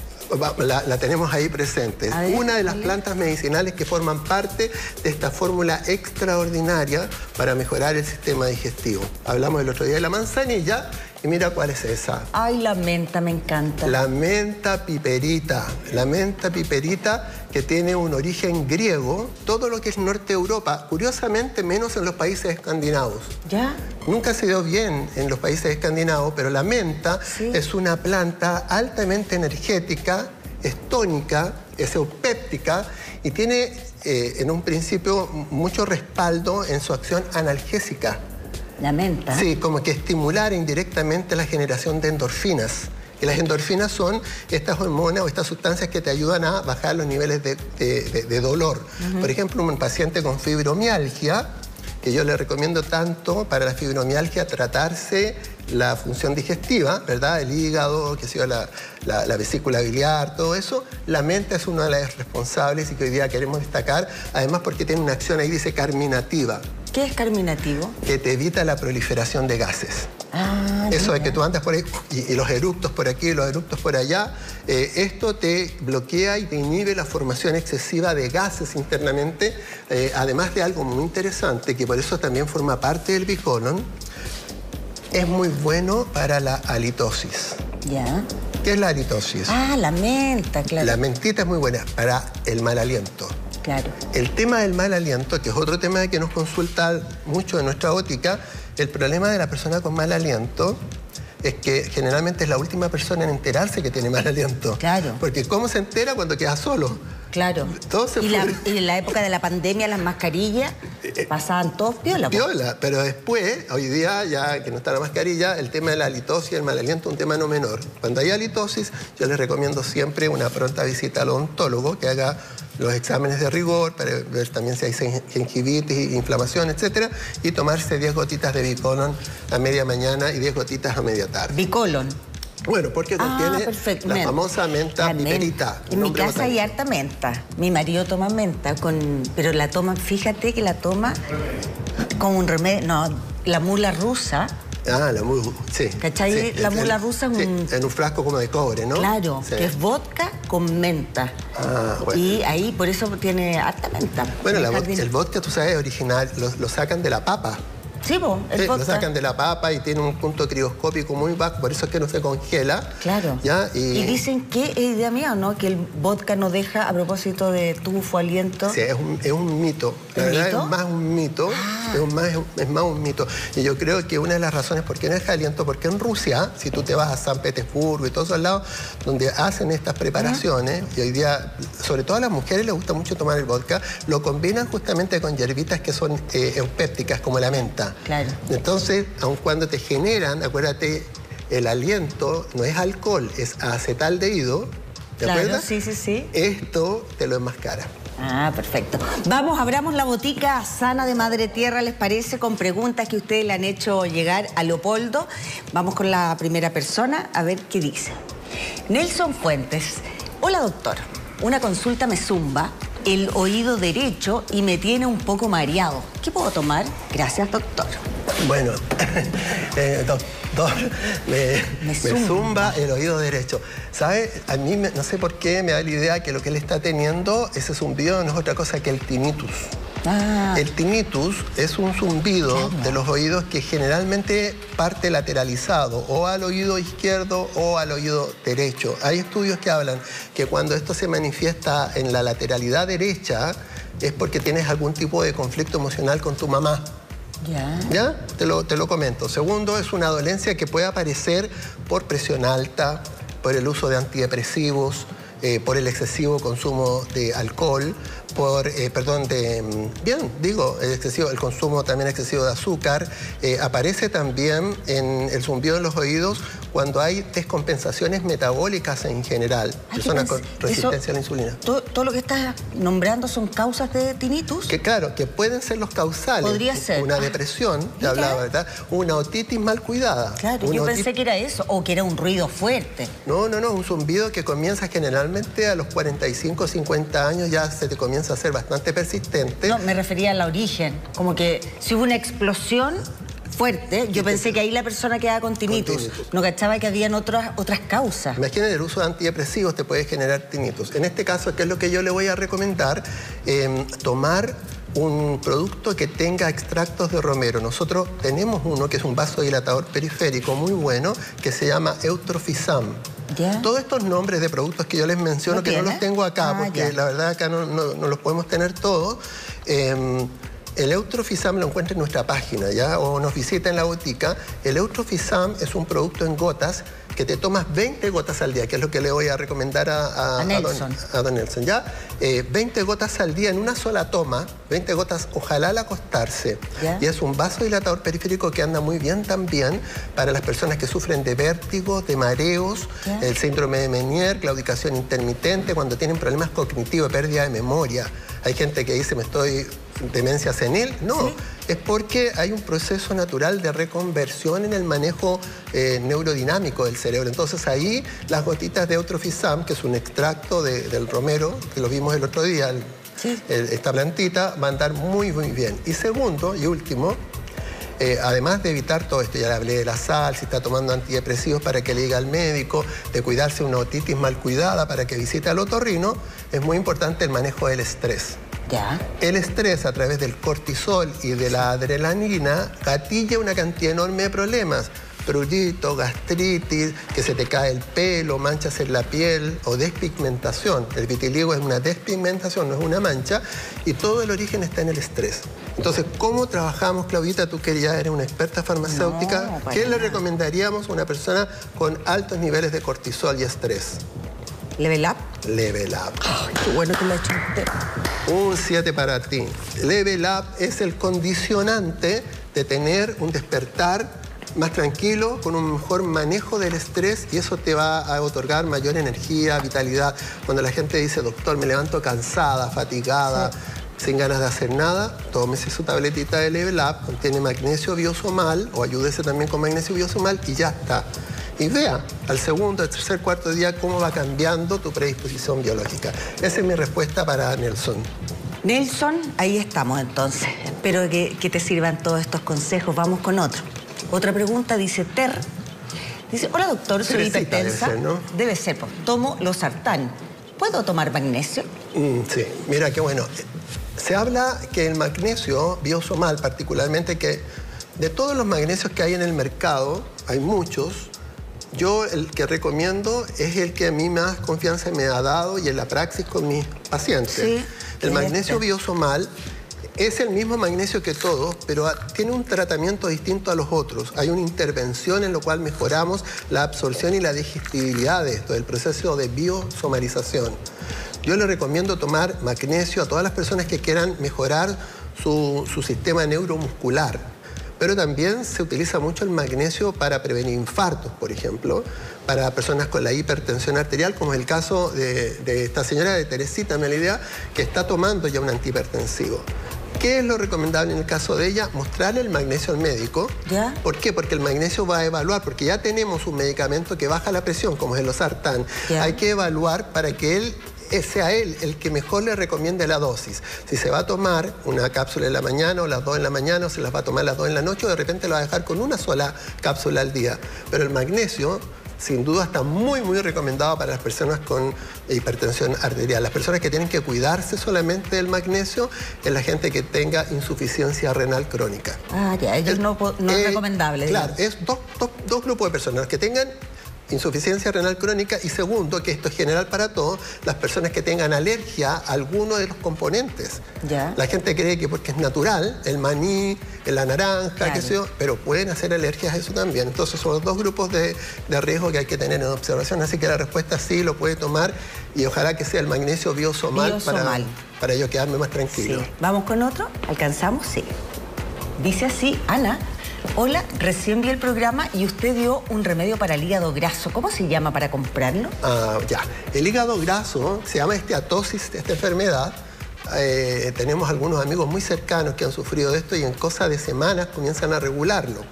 La, la tenemos ahí presente. Es una de las plantas medicinales que forman parte de esta fórmula extraordinaria para mejorar el sistema digestivo. Hablamos el otro día de la manzanilla. Y mira cuál es esa. Ay, la menta, me encanta. La menta piperita. La menta piperita que tiene un origen griego, todo lo que es norte de Europa, curiosamente menos en los países escandinavos. ¿Ya? Nunca se dio bien en los países escandinavos, pero la menta sí, es una planta altamente energética, es tónica, es eupéptica y tiene eh, en un principio mucho respaldo en su acción analgésica. La menta. Sí, como que estimular indirectamente la generación de endorfinas. Y las endorfinas son estas hormonas o estas sustancias que te ayudan a bajar los niveles de, de, de, de dolor. Uh-huh. Por ejemplo, un paciente con fibromialgia, que yo le recomiendo tanto para la fibromialgia tratarse la función digestiva, ¿verdad? El hígado, que sea la, la, la vesícula biliar, todo eso. La menta es una de las responsables y que hoy día queremos destacar, además porque tiene una acción ahí, dice, carminativa. ¿Qué es carminativo? Que te evita la proliferación de gases. Ah, Eso mira. de que tú andas por ahí y, y los eructos por aquí y los eructos por allá, eh, esto te bloquea y te inhibe la formación excesiva de gases internamente, eh, además de algo muy interesante, que por eso también forma parte del Bicolon, es muy bueno para la halitosis. Ya. ¿Qué es la halitosis? Ah, la menta, claro. La mentita es muy buena para el mal aliento. Claro. El tema del mal aliento, que es otro tema que nos consulta mucho en nuestra óptica, el problema de la persona con mal aliento es que generalmente es la última persona en enterarse que tiene mal aliento. Claro. Porque ¿cómo se entera cuando queda solo? Claro. Todo se y, la, fue. y en la época de la pandemia, las mascarillas pasaban todos piola. po. Piola, pero después, hoy día, ya que no está la mascarilla, el tema de la halitosis y el mal aliento es un tema no menor. Cuando hay halitosis, yo les recomiendo siempre una pronta visita al odontólogo que haga los exámenes de rigor para ver también si hay gingivitis, inflamación, etcétera, y tomarse diez gotitas de Bicolon a media mañana y diez gotitas a media tarde. Bicolon. Bueno, porque contiene Ah, perfecto. la Men- famosa menta la piperita. En mi nombre casa hay botánico. harta menta. Mi marido toma menta, con, pero la toma, fíjate que la toma con un remedio. No, la mula rusa. Ah, la mula, sí. ¿Cachai? La mula rusa es sí, un- en un frasco como de cobre, ¿no? Claro, Sí. que es vodka con menta. Ah, bueno. Y ahí por eso tiene harta menta. Bueno, En la el vo- jardín. el vodka, tú sabes, original, lo, lo sacan de la papa. Sí, po, el Sí, lo vodka. sacan de la papa y tiene un punto crioscópico muy bajo, por eso es que no se congela. Claro. ¿Ya? Y dicen que, es idea mía, ¿no? Que el vodka no deja, a propósito de tufo, aliento. Sí, es un, es un mito. La ¿Un verdad mito? es más un mito. Ah. Es, un más, es más un mito. Y yo creo que una de las razones por qué no deja aliento, porque en Rusia, si tú te vas a San Petersburgo y todos esos lados, donde hacen estas preparaciones, y hoy día, sobre todo a las mujeres les gusta mucho tomar el vodka, lo combinan justamente con hierbitas que son eh, eupépticas, como la menta. Claro. Entonces, aun cuando te generan, acuérdate, el aliento no es alcohol, es acetaldehído. ¿Te Claro, acuerdas? sí, sí, sí. Esto te lo enmascara. Ah, perfecto. Vamos, abramos la botica sana de Madre Tierra, ¿les parece? Con preguntas que ustedes le han hecho llegar a Leopoldo. Vamos con la primera persona a ver qué dice. Nelson Fuentes. Hola, doctor. Una consulta me zumba el oído derecho y me tiene un poco mareado. ¿Qué puedo tomar? Gracias, doctor. Bueno, eh, doctor, me, Me me zumba. zumba el oído derecho. ¿Sabe? A mí, me- no sé por qué, me da la idea que lo que él está teniendo, ese zumbido no es otra cosa que el tinnitus. Ah, El tinnitus es un zumbido Claro. de los oídos que generalmente parte lateralizado, o al oído izquierdo o al oído derecho. Hay estudios que hablan que cuando esto se manifiesta en la lateralidad derecha es porque tienes algún tipo de conflicto emocional con tu mamá. ya. ¿Ya? Te lo, te lo comento. Segundo, es una dolencia que puede aparecer por presión alta, por el uso de antidepresivos, eh, por el excesivo consumo de alcohol, por, eh, perdón, de, mm, bien, digo, el, excesivo, el consumo también excesivo de azúcar. Eh, aparece también en el zumbido en los oídos cuando hay descompensaciones metabólicas en general, Ay, personas ¿qué con pens- resistencia eso- a la insulina. Todo, todo lo que estás nombrando son causas de tinnitus. Que claro, que pueden ser los causales. Podría ser. Una Ah, depresión, te mira. hablaba, ¿verdad? Una otitis mal cuidada. Claro, Una yo otitis- pensé que era eso, o que era un ruido fuerte. No, no, no, un zumbido que comienza generalmente a los cuarenta y cinco, cincuenta años, ya se te comienza a ser bastante persistente. No, me refería al origen. Como que si hubo una explosión fuerte, yo pensé que ahí la persona quedaba con tinnitus. tinnitus. No cachaba que habían otras, otras causas. Imaginen, el uso de antidepresivos te puede generar tinnitus. En este caso, ¿qué es lo que yo le voy a recomendar? Eh, tomar un producto que tenga extractos de romero. Nosotros tenemos uno que es un vasodilatador periférico muy bueno, que se llama Eutrofisam. ¿Ya? Todos estos nombres de productos que yo les menciono, ¿No que no tiene? los tengo acá, Ah, porque ya. la verdad acá no, no- no los podemos tener todos. eh, el Eutrofisam lo encuentra en nuestra página, ¿ya? O nos visita en la botica. El Eutrofisam es un producto en gotas que te tomas veinte gotas al día, que es lo que le voy a recomendar a, a- A Nelson. don, a don Nelson, ¿ya? Eh, veinte gotas al día en una sola toma, veinte gotas, ojalá al acostarse. ¿Ya? Y es un vasodilatador periférico que anda muy bien también para las personas que sufren de vértigo, de mareos, ¿Ya? el síndrome de Meniere, claudicación intermitente, cuando tienen problemas cognitivos, pérdida de memoria. Hay gente que dice, me estoy demencia senil. No, ¿Sí? es porque hay un proceso natural de reconversión en el manejo eh, neurodinámico del cerebro. Entonces ahí las gotitas de Eutrofisam, que es un extracto de- del romero, que lo vimos el otro día, el- sí. esta plantita, va a andar muy, muy bien. Y segundo y último, Eh, además de evitar todo esto, ya le hablé de la sal, si está tomando antidepresivos para que le diga al médico, de cuidarse una otitis mal cuidada para que visite al otorrino, es muy importante el manejo del estrés. Ya. El estrés a través del cortisol y de la adrenalina gatilla una cantidad enorme de problemas. Prurito, gastritis, que se te cae el pelo, manchas en la piel o despigmentación. El vitiligo es una despigmentación, no es una mancha, y todo el origen está en el estrés. Entonces, ¿cómo trabajamos, Claudita? Tú que ya eres una experta farmacéutica. No, ¿Qué le nada. recomendaríamos a una persona con altos niveles de cortisol y estrés? ¿Level Up? Level Up. Ay, qué bueno que lo ha hecho usted. Un siete para ti. Level Up es el condicionante de tener un despertar más tranquilo, con un mejor manejo del estrés, y eso te va a otorgar mayor energía, vitalidad. Cuando la gente dice, doctor, me levanto cansada, fatigada, sí, sin ganas de hacer nada, tómese su tabletita de Level Up, contiene magnesio biosomal, o ayúdese también con magnesio biosomal, y ya está. Y vea al segundo, al tercer, cuarto día cómo va cambiando tu predisposición biológica. Esa es mi respuesta para Nelson. Nelson, ahí estamos entonces. Espero que, que te sirvan todos estos consejos. Vamos con otro. Otra pregunta, dice Ter. Dice, hola doctor, soy Teresita hipertensa. debe ser, ¿no? Debe ser, pues, tomo losartán. ¿Puedo tomar magnesio? Mm, sí, mira qué bueno. Se habla que el magnesio biosomal, particularmente, que de todos los magnesios que hay en el mercado, hay muchos, yo el que recomiendo es el que a mí más confianza me ha dado y en la praxis con mis pacientes. Sí, el magnesio este. biosomal es el mismo magnesio que todos, pero tiene un tratamiento distinto a los otros. Hay una intervención en lo cual mejoramos la absorción y la digestibilidad de esto, del proceso de biosomalización. Yo le recomiendo tomar magnesio a todas las personas que quieran mejorar su, su sistema neuromuscular. Pero también se utiliza mucho el magnesio para prevenir infartos, por ejemplo, para personas con la hipertensión arterial, como es el caso de, de esta señora de Teresita, me da la idea, que está tomando ya un antihipertensivo. ¿Qué es lo recomendable en el caso de ella? Mostrarle el magnesio al médico. ¿Ya? ¿Por qué? Porque el magnesio va a evaluar, porque ya tenemos un medicamento que baja la presión, como es el losartán. ¿Ya? Hay que evaluar para que él sea él el que mejor le recomiende la dosis. Si se va a tomar una cápsula en la mañana o las dos en la mañana, o se las va a tomar las dos en la noche, o de repente lo va a dejar con una sola cápsula al día. Pero el magnesio, sin duda, está muy, muy recomendado para las personas con hipertensión arterial. Las personas que tienen que cuidarse solamente del magnesio es la gente que tenga insuficiencia renal crónica. Ah, ya, ellos Es- no, po- no es eh, recomendable. Claro, digamos. es dos, dos, dos grupos de personas que tengan insuficiencia renal crónica, y segundo, que esto es general para todos, las personas que tengan alergia a alguno de los componentes. Ya. La gente cree que porque es natural, el maní, la naranja, Claro. qué sé yo, pero pueden hacer alergias a eso también. Entonces son los dos grupos de, de riesgo que hay que tener en observación, así que la respuesta sí lo puede tomar, y ojalá que sea el magnesio biosomal, Biosomal. Para, para yo quedarme más tranquilo. Sí. ¿Vamos con otro? ¿Alcanzamos? Sí. Dice así, Ana. Hola, recién vi el programa y usted dio un remedio para el hígado graso. ¿Cómo se llama para comprarlo? Ah, ya. El hígado graso se llama esteatosis, esta enfermedad. Eh, tenemos algunos amigos muy cercanos que han sufrido de esto y en cosa de semanas comienzan a regularlo.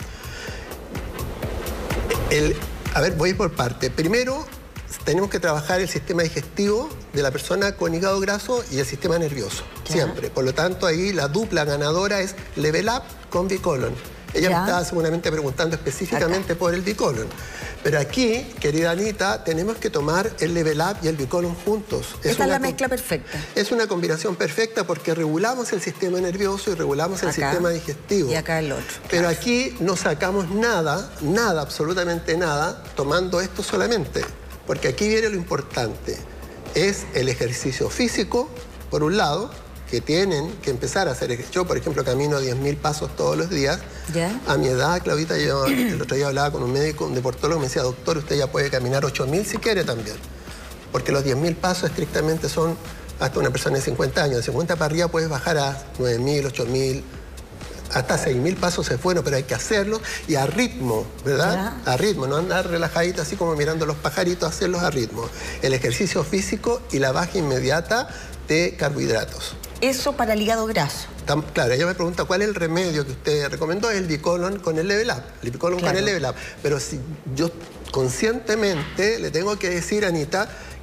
El, a ver, voy a ir por parte. Primero, tenemos que trabajar el sistema digestivo de la persona con hígado graso y el sistema nervioso, Ya. siempre. Por lo tanto, ahí la dupla ganadora es Level Up con Bicolon. Ella Ya. me estaba seguramente preguntando específicamente por el Bicolon. Pero aquí, querida Anita, tenemos que tomar el Level Up y el Bicolon juntos. Esta es una la com- mezcla perfecta. Es una combinación perfecta porque regulamos el sistema nervioso y regulamos el Acá. sistema digestivo. Y acá el otro. Pero Claro. aquí no sacamos nada, nada, absolutamente nada, tomando esto solamente. Porque aquí viene lo importante. Es el ejercicio físico, por un lado, que tienen que empezar a hacer. Yo, por ejemplo, camino diez mil pasos todos los días. ¿Ya? A mi edad, Claudita, yo el otro día hablaba con un médico, un deportólogo, me decía, doctor, usted ya puede caminar ocho mil si quiere también. Porque los diez mil pasos estrictamente son hasta una persona de cincuenta años. De cincuenta para arriba puedes bajar a nueve mil, ocho mil, hasta seis mil pasos es bueno, pero hay que hacerlo y a ritmo, ¿verdad? Ya. A ritmo, no andar relajadito así como mirando los pajaritos, hacerlos a ritmo. El ejercicio físico y la baja inmediata de carbohidratos. Eso para el hígado graso. Tam- Claro, ella me pregunta cuál es el remedio que usted recomendó, es el Bicolon con el Level Up, el Bicolon Claro. con el Level Up. Pero si yo conscientemente le tengo que decir, Anita,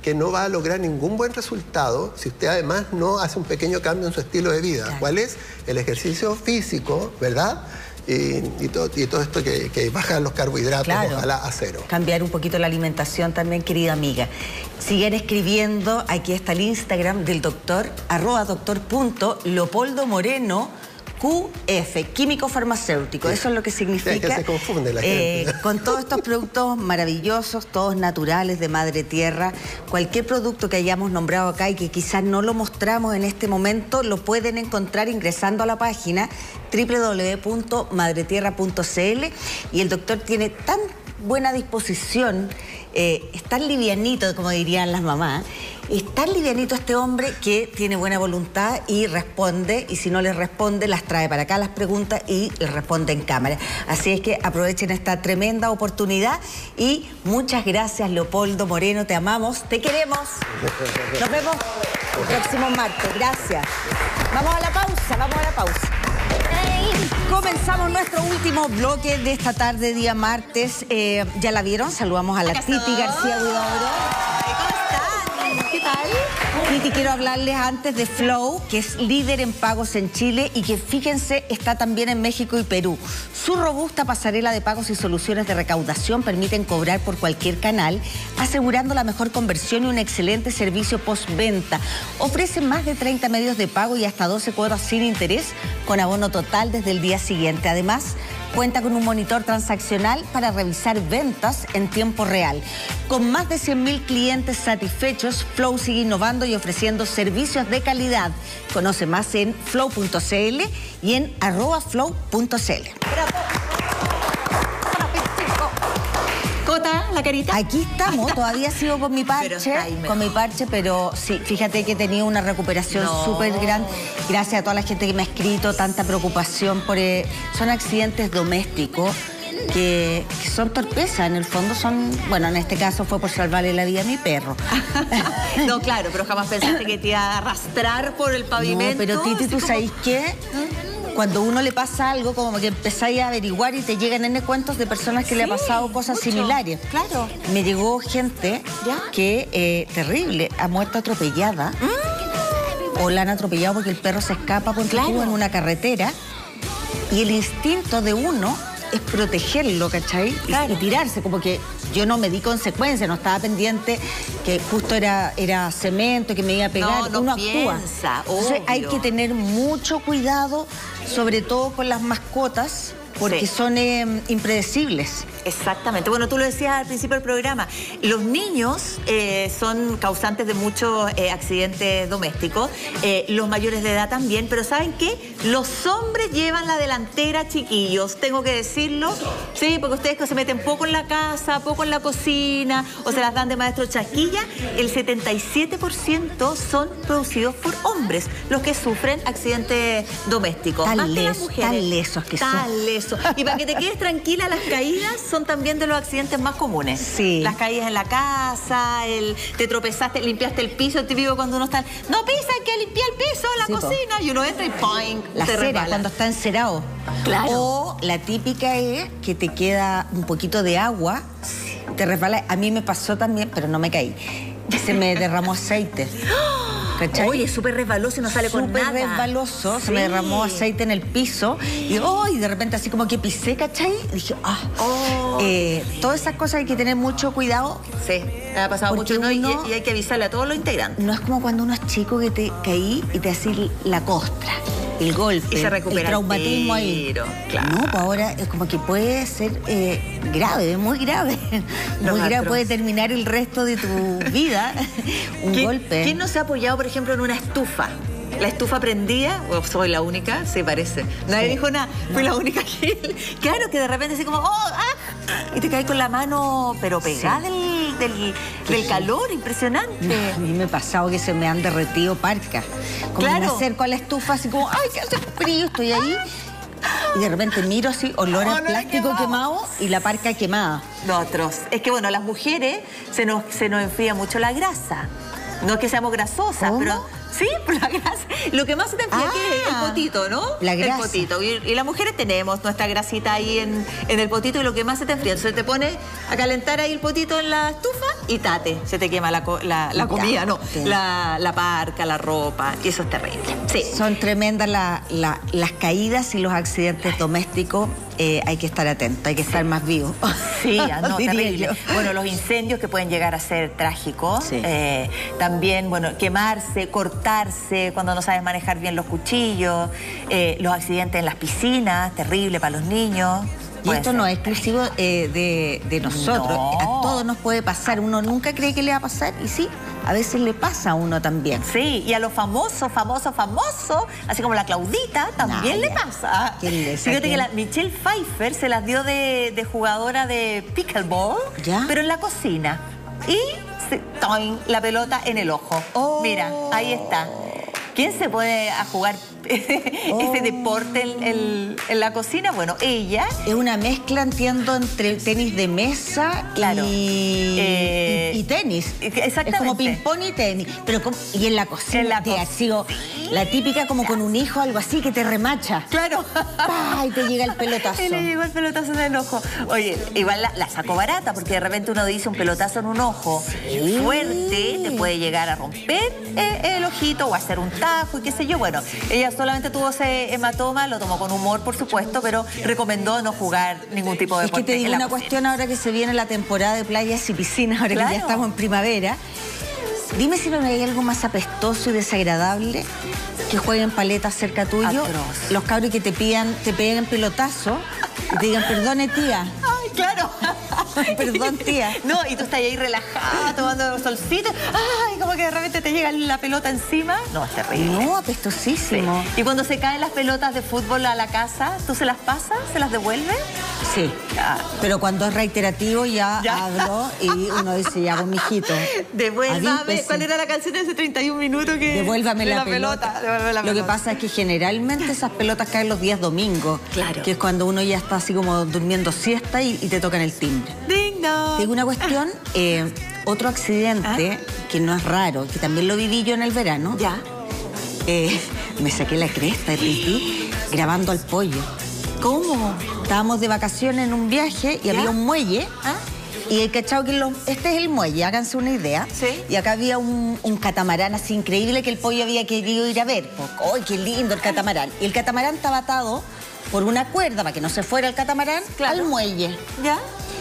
que no va a lograr ningún buen resultado si usted además no hace un pequeño cambio en su estilo de vida. Claro. ¿Cuál es? El ejercicio físico, ¿verdad? Y, y, todo, y todo esto que, que baja los carbohidratos, claro, ojalá a cero. Cambiar un poquito la alimentación también, querida amiga. Siguen escribiendo, aquí está el Instagram del doctor, arroba doctor punto Leopoldo Moreno Q F, químico farmacéutico. Sí. Eso es lo que significa. Es que se confunde la gente. Eh, con todos estos productos maravillosos, todos naturales, de madre tierra, cualquier producto que hayamos nombrado acá y que quizás no lo mostramos en este momento, lo pueden encontrar ingresando a la página doble u doble u doble u punto madre tierra punto c l, y el doctor tiene tan buena disposición, eh, es tan livianito, como dirían las mamás, es tan livianito este hombre que tiene buena voluntad y responde, y si no les responde, las trae para acá las preguntas y les responde en cámara. Así es que aprovechen esta tremenda oportunidad y muchas gracias, Leopoldo Moreno, te amamos, te queremos. Nos vemos el próximo martes, gracias. Vamos a la pausa, vamos a la pausa. Comenzamos nuestro último bloque de esta tarde, día martes. Eh, ¿Ya la vieron? Saludamos a la Titi García Huidobro. ¿Cómo están? ¿Qué tal? Titi, quiero hablarles antes de Flow, que es líder en pagos en Chile y que, fíjense, está también en México y Perú. Su robusta pasarela de pagos y soluciones de recaudación permiten cobrar por cualquier canal, asegurando la mejor conversión y un excelente servicio postventa. Ofrecen más de treinta medios de pago y hasta doce cuotas sin interés, con abono total desde el día siguiente. Además, cuenta con un monitor transaccional para revisar ventas en tiempo real. Con más de cien mil clientes satisfechos, Flow sigue innovando y ofreciendo servicios de calidad. Conoce más en flow punto c l y en arroba flow punto c l. Cota, la carita. Aquí estamos, todavía sigo con mi parche, con mi parche, pero sí, fíjate que he tenido una recuperación no. súper grande. Gracias a toda la gente que me ha escrito, tanta preocupación por... Eh, son accidentes domésticos que, que son torpeza, en el fondo son... Bueno, en este caso fue por salvarle la vida a mi perro. No, claro, pero jamás pensaste que te iba a arrastrar por el pavimento. No, pero Titi, ¿tú como... sabes qué? Cuando uno le pasa algo, como que empezáis a averiguar y te llegan N cuentos de personas que sí, le ha pasado cosas mucho. similares. Claro. Me llegó gente ¿Ya? que, eh, terrible, ha muerto atropellada. Mm. O la han atropellado porque el perro se escapa por claro. en una carretera. Y el instinto de uno es protegerlo, ¿cachai? Claro. Y tirarse, como que yo no me di consecuencias, no estaba pendiente que justo era, era cemento, que me iba a pegar. No, no uno piensa, actúa. Entonces hay que tener mucho cuidado, sobre todo con las mascotas, porque sí. son eh, impredecibles. Exactamente. Bueno, tú lo decías al principio del programa. Los niños eh, son causantes de muchos eh, accidentes domésticos. Eh, los mayores de edad también. Pero ¿saben qué? Los hombres llevan la delantera, chiquillos. Tengo que decirlo. Sí, porque ustedes que se meten poco en la casa, poco en la cocina, o se las dan de maestro chasquilla, el setenta y siete por ciento son producidos por hombres, los que sufren accidentes domésticos. Tan, Más les, que las mujeres. tan lesos que tan son. lesos. Y para que te quedes tranquila, las caídas son también de los accidentes más comunes. Sí. Las caídas en la casa, el te tropezaste, limpiaste el piso, el típico cuando uno está... No pisa, hay que limpiar el piso, la sí, cocina. Po. Y uno entra y ¡poing! La cera, resbala. Cuando está encerado. Claro. O la típica es que te queda un poquito de agua, te resbala. A mí me pasó también, pero no me caí. Se me derramó aceite. ¿Cachai? Oye, es súper resbaloso y no sale con nada. Súper resbaloso, sí. se me derramó aceite en el piso y, oh, y de repente así como que pisé, ¿cachai? Y dije, ah, oh. eh, todas esas cosas hay que tener mucho cuidado. Sí, me ha pasado mucho, ¿no? Uno, y, y hay que avisarle a todos los integrantes. No es como cuando uno es chico que te caí y te hace la costra, el golpe, y se recupera el traumatismo ahí. Claro. No, pues ahora es como que puede ser eh, grave, muy grave. Los muy grave, astros. puede terminar el resto de tu vida. Un ¿Quién, golpe. ¿Quién no se ha apoyado, por ejemplo, en una estufa? La estufa prendía, o soy la única, se parece. Nadie sí. dijo nada, fui no. la única que... Claro, que de repente así como, oh, ah, y te caes con la mano, pero pegada sí. del, del, del calor, impresionante. No, a mí me ha pasado que se me han derretido parcas. Como claro. me acerco a la estufa así como, ay, que hace frío, estoy ahí. Y de repente miro así, olor a oh, no plástico quemado y la parca quemada. No, atroz. Es que, bueno, las mujeres se nos, se nos enfría mucho la grasa. No es que seamos grasosas, ¿Cómo? pero Sí, por la grasa. Lo que más se te enfría Ah, aquí es el potito, ¿no? la grasa. El potito. Y, y las mujeres tenemos nuestra grasita ahí en, en el potito y lo que más se te enfría. Entonces te pones a calentar ahí el potito en la estufa y tate. Se te quema la, co- la, la comida, no. Tate. La, la parca, la ropa. Y eso es terrible. Sí. Son tremendas la- la- las caídas y los accidentes domésticos. Eh, hay que estar atento, hay que estar más vivo. Sí, ah, no, Diría terrible. yo. Bueno, los incendios que pueden llegar a ser trágicos. Sí. Eh, también, bueno, quemarse, cortarse cuando no sabes manejar bien los cuchillos. Eh, los accidentes en las piscinas, terrible para los niños. Y Puede esto ser. no es exclusivo eh, de, de nosotros. No. A todos nos puede pasar. Uno nunca cree que le va a pasar y sí, a veces le pasa a uno también. Sí, y a los famosos, famosos, famosos, así como la Claudita, también Ah, le ya. pasa. ¿Quién le Fíjate saqué? que la Michelle Pfeiffer se las dio de, de jugadora de pickleball, ¿Ya? pero en la cocina. Y se, ¡toing! La pelota en el ojo. Oh. Mira, ahí está. ¿Quién se puede a jugar Oh. ese deporte en, en- en la cocina? Bueno, ella... Es una mezcla, entiendo, entre el tenis de mesa Claro. y, Eh, y- y tenis. exactamente. Es como ping-pong y tenis. Pero como- y en la cocina, En la te ha sido la típica como con un hijo, algo así, que te remacha. Claro. ¡Pah! Y te llega el pelotazo. Y le llegó el pelotazo en el ojo. Oye, igual la, la sacó barata, porque de repente uno dice un pelotazo en un ojo fuerte, te puede llegar a romper eh, el ojito o hacer un tajo y qué sé yo. Bueno, ella solamente tuvo ese hematoma, lo tomó con humor, por supuesto, pero recomendó no jugar ningún tipo de Es que deporte te digo en la una cocina. cuestión ahora que se viene la temporada de playas y piscinas, ahora Claro. que ya estamos en primavera. Dime si no hay algo más apestoso y desagradable que jueguen paletas cerca tuyo. Atroz. Los cabros que te pidan, te peguen pelotazo y te digan, perdone tía. Ay, claro. Perdón, tía. No, y tú estás ahí relajada, tomando solcito. Ay, como que de repente te llega la pelota encima. No, es terrible. No, apestosísimo. Y cuando se caen las pelotas de fútbol a la casa, ¿tú se las pasas? ¿Se las devuelves? Sí. Ah. Pero cuando es reiterativo ya, Ya. hablo y uno dice, ya, con mijito. Devuélvame. avíspese. ¿Cuál era la canción de hace treinta y un minutos que... Devuélvame de la, pelota. Devuélvame la Lo que pelota. pasa es que generalmente esas pelotas caen los días domingos. Claro. Que es cuando uno ya está así como durmiendo siesta y, y te tocan el timbre. Ding dong. Te digo una cuestión, eh, otro accidente que no es raro, que también lo viví yo en el verano. Ya. Eh, me saqué la cresta de pipí grabando al pollo. ¿Cómo? Estábamos de vacaciones en un viaje y ¿Ya? había un muelle. ¿Ah? Y el cachao que los, este es el muelle, háganse una idea. Sí. Y acá había un, un catamarán así increíble que el pollo había querido ir a ver. ¡Ay, qué lindo el catamarán! Y el catamarán estaba atado por una cuerda para que no se fuera el catamarán Claro. al muelle. ¿Ya?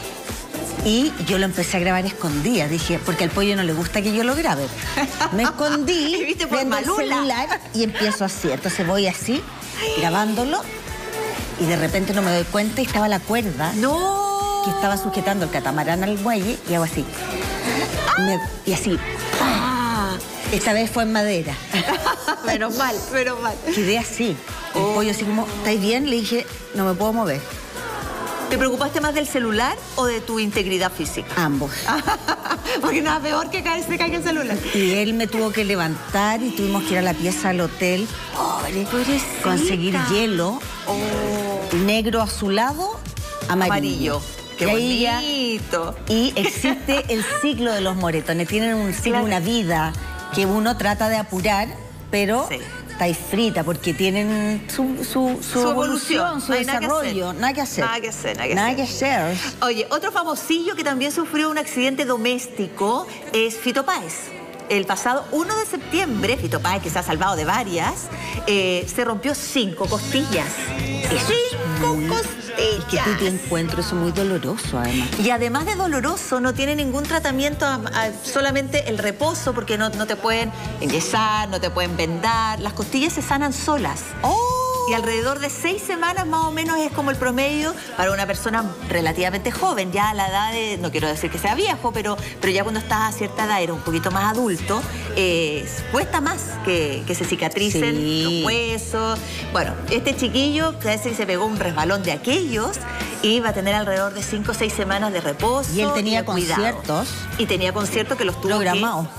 Y yo lo empecé a grabar escondida, dije, porque al pollo no le gusta que yo lo grabe. Me escondí, Y viste por prendo el Malula. celular y empiezo así. Entonces voy así, grabándolo, y de repente no me doy cuenta y estaba la cuerda ¡No! que estaba sujetando el catamarán al muelle y hago así. Me- y así. Ah. Esta vez fue en madera. Menos mal, menos mal. Quedé así. El Oh. pollo así como, ¿estáis bien? Le dije, no me puedo mover. ¿Te preocupaste más del celular o de tu integridad física? Ambos. Porque nada peor que caer, se caiga el celular. Y él me tuvo que levantar y tuvimos que ir a la pieza al hotel. Pobre, Pobrecita. conseguir hielo Oh. negro azulado, amarillo. Amarillo. Qué Y ahí ya- bonito. Y existe el ciclo de los moretones. Tienen un ciclo, Claro. una vida que uno trata de apurar, pero Sí. estáis frita porque tienen su, su, su, Su evolución, evolución, su no hay nada que desarrollo. hacer. Nada que hacer. Nada que hacer, nada que Nada hacer. que hacer. Oye, otro famosillo que también sufrió un accidente doméstico es Fito Páez. El pasado uno de septiembre, Fito Páez, que se ha salvado de varias, eh, se rompió cinco costillas. Cinco Es que tú te costillas. encuentro eso muy doloroso, además. Y además de doloroso, no tiene ningún tratamiento, a- a- solamente el reposo, porque no, no te pueden enyesar, no te pueden vendar. Las costillas se sanan solas. Y alrededor de seis semanas más o menos es como el promedio para una persona relativamente joven, ya a la edad de, no quiero decir que sea viejo, pero, pero ya cuando estás a cierta edad, era un poquito más adulto, eh, cuesta más que, que se cicatricen Sí. los huesos. Bueno, este chiquillo parece que se pegó un resbalón de aquellos y va a tener alrededor de cinco o seis semanas de reposo. Y él tenía de cuidado. conciertos Y tenía conciertos que los tuvo programados. que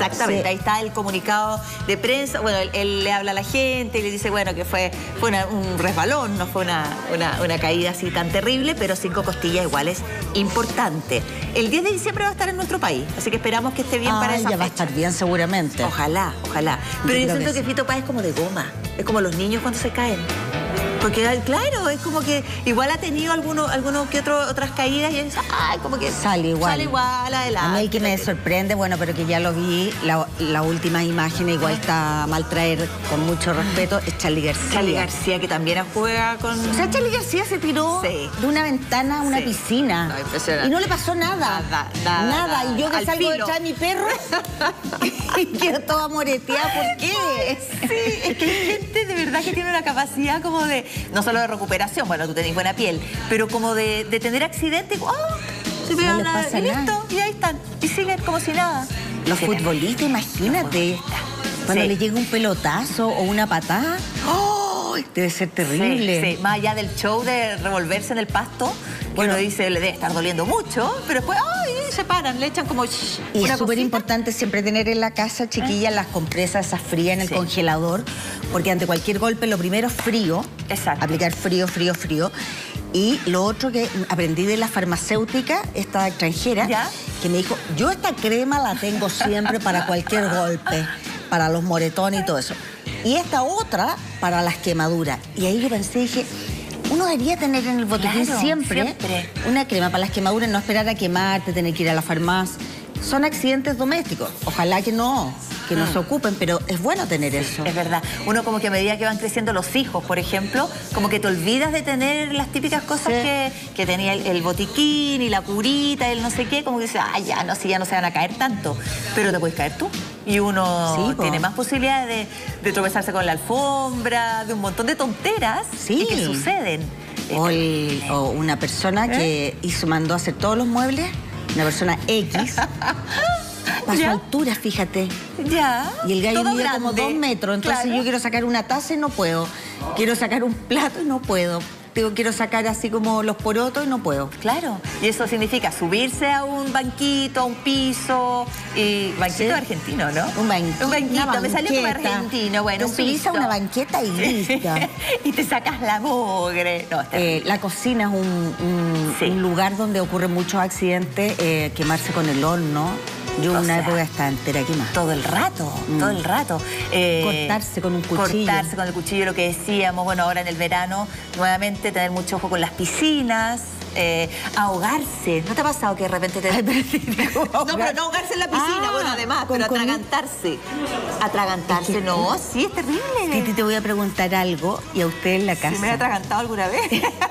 Exactamente, Sí. ahí está el comunicado de prensa. Bueno, él, él le habla a la gente y le dice, bueno, que fue, fue una- un resbalón, no fue una, una, una caída así tan terrible, pero cinco costillas igual es importante. El diez de diciembre va a estar en nuestro país, así que esperamos que esté bien Ah, para esa ya va a fecha. estar bien seguramente. Ojalá, ojalá. Pero yo creo siento que que, sí. Fito Páez es como de goma. Es como los niños cuando se caen. Porque, claro, es como que igual ha tenido algunos alguno que otro, otras caídas y es, ay, como que Sale igual. Sale igual, adelante. A mí el que me sorprende, bueno, pero que ya lo vi, la, la última imagen igual está mal traer, con mucho respeto, es Charly García. Charly García, que también juega con... O sea, Charly García se tiró Sí. de una ventana a una Sí. piscina. No, impresionante. Y no le pasó nada. Nada, nada, Nada. nada. Y yo que Al salgo filo. detrás de mi perro y quedo toda moreteada. ¿Por qué? Sí, es que hay gente de verdad que tiene una capacidad como de, no solo de recuperación, bueno, tú tenés buena piel, pero como de, de tener accidentes, ¡oh! Se No pegan les a- pasa y listo, nada. y ahí están, y siguen como si nada. Los Sí, futbolistas, imagínate. Cuando Sí. le llega un pelotazo o una patada, ¡oh! Debe ser terrible. Sí, sí, más allá del show de revolverse en el pasto, que Bueno. uno dice le debe estar doliendo mucho, pero después, ¡ay! Se paran, le echan como shh, Y una es súper cosita. importante siempre tener en la casa, chiquillas, las compresas esas frías en el Sí. congelador, porque ante cualquier golpe lo primero es frío. Exacto. Aplicar frío, frío, frío. Y lo otro que aprendí de la farmacéutica, esta extranjera, ¿Ya? que me dijo, yo esta crema la tengo siempre para cualquier golpe, para los moretones y todo eso. Y esta otra para las quemaduras. Y ahí yo pensé, dije, uno debería tener en el botiquín Claro, siempre, siempre. una crema para las quemaduras, no esperar a quemarte, tener que ir a la farmacia. Son accidentes domésticos. Ojalá que no, que no se ocupen, pero es bueno tener eso. Es verdad. Uno como que a medida que van creciendo los hijos, por ejemplo, como que te olvidas de tener las típicas cosas Sí. que, que tenía el, el botiquín y la curita, el no sé qué, como que dices, ah, ya, no, si ya no se van a caer tanto. Pero te puedes caer tú. Y uno Sí, po. tiene más posibilidades de, de tropezarse con la alfombra, de un montón de tonteras Sí. y que suceden. O, el- o una persona que hizo, mandó a hacer todos los muebles, una persona X, para su ¿Ya? altura, fíjate. Ya. Y el gallo todo mide como grande. dos metros, entonces Claro. yo quiero sacar una taza y no puedo. Quiero sacar un plato y no puedo. Digo, quiero sacar así como los porotos y no puedo. Claro, y eso significa subirse a un banquito, a un piso, y banquito Sí. argentino, ¿no? Un banquito. Un banquito, una me salió como banqueta. argentino, bueno, Te un subís piso. a una banqueta y lista. Y te sacas la mugre. No, está Eh, la cocina es un, un- Sí. un lugar donde ocurren muchos accidentes, eh, quemarse con el horno. Yo O una sea, época estaba entera quemada. todo el rato, Mm. todo el rato. Eh, Cortarse con un cuchillo. Cortarse con el cuchillo, lo que decíamos. Bueno, ahora en el verano, nuevamente tener mucho ojo con las piscinas, eh, ahogarse. ¿No te ha pasado que de repente te... Ay, pero sí, digo, No, pero no ahogarse en la piscina, Ah, bueno, además, con- pero con- atragantarse. Atragantarse, Es que- no, sí, es terrible. Titi, te voy a preguntar algo y a usted en la casa. ¿Sí me he atragantado alguna vez?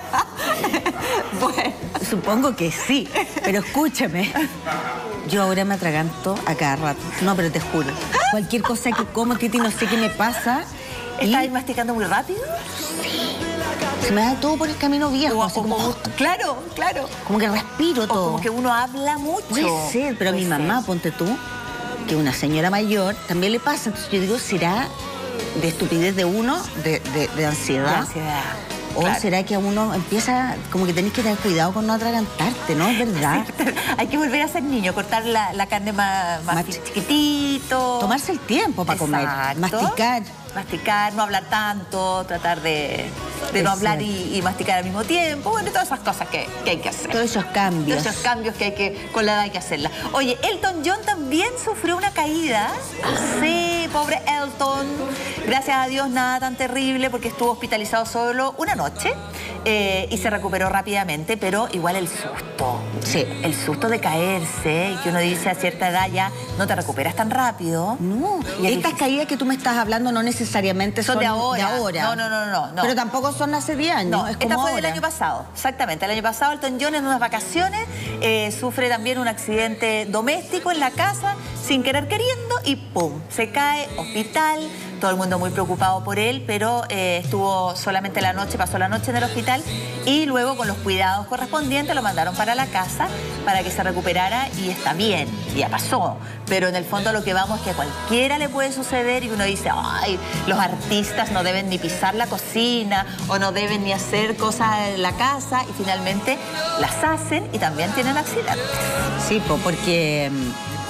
Bueno. Supongo que sí, pero escúchame. Yo ahora me atraganto a cada rato. No, pero te juro. Cualquier cosa que como, Titi, no sé qué me pasa. Y ¿Estás masticando muy rápido? se me da todo por el camino viejo. O- así o- como, o- claro, claro. como que respiro O todo. como que uno habla mucho. Puede ser, pero a mi Puede mamá, ser. ponte tú, que una señora mayor, también le pasa. Entonces yo digo, ¿será de estupidez de uno, de, de- de ansiedad? De ansiedad. ¿O claro. será que a uno empieza, como que tenés que tener cuidado con no atragantarte, ¿no? Es verdad. Hay que volver a ser niño, cortar la, la carne más, más Más chiquitito. Tomarse el tiempo para comer, Exacto. masticar. Masticar, no hablar tanto, tratar de, de no Es hablar cierto. y, y masticar al mismo tiempo. Bueno, todas esas cosas que, que hay que hacer. Todos esos cambios. Todos esos cambios que hay que, con la edad hay que hacerla. Oye, Elton John también sufrió una caída. Sí, pobre Elton. Gracias a Dios, nada tan terrible porque estuvo hospitalizado solo una noche eh, y se recuperó rápidamente, pero igual el susto. Sí. El susto de caerse y que uno dice a cierta edad ya no te recuperas tan rápido. No, Y es estas difícil. caídas que tú me estás hablando no necesariamente son, Son de ahora. ahora. No, no, no, no, no. Pero tampoco son hace diez años. No, es esta como fue del ahora. año pasado, exactamente. El año pasado Elton John en unas vacaciones eh, sufre también un accidente doméstico en la casa, sin querer queriendo, y ¡pum! Se cae, hospital, todo el mundo muy preocupado por él, pero eh, estuvo solamente la noche, pasó la noche en el hospital, y luego con los cuidados correspondientes lo mandaron para la casa para que se recuperara, y está bien, ya pasó. Pero en el fondo lo que vamos es que a cualquiera le puede suceder y uno dice, ay, los artistas no deben ni pisar la cocina o no deben ni hacer cosas en la casa, y finalmente las hacen y también tienen accidentes. Sí, po, porque mm,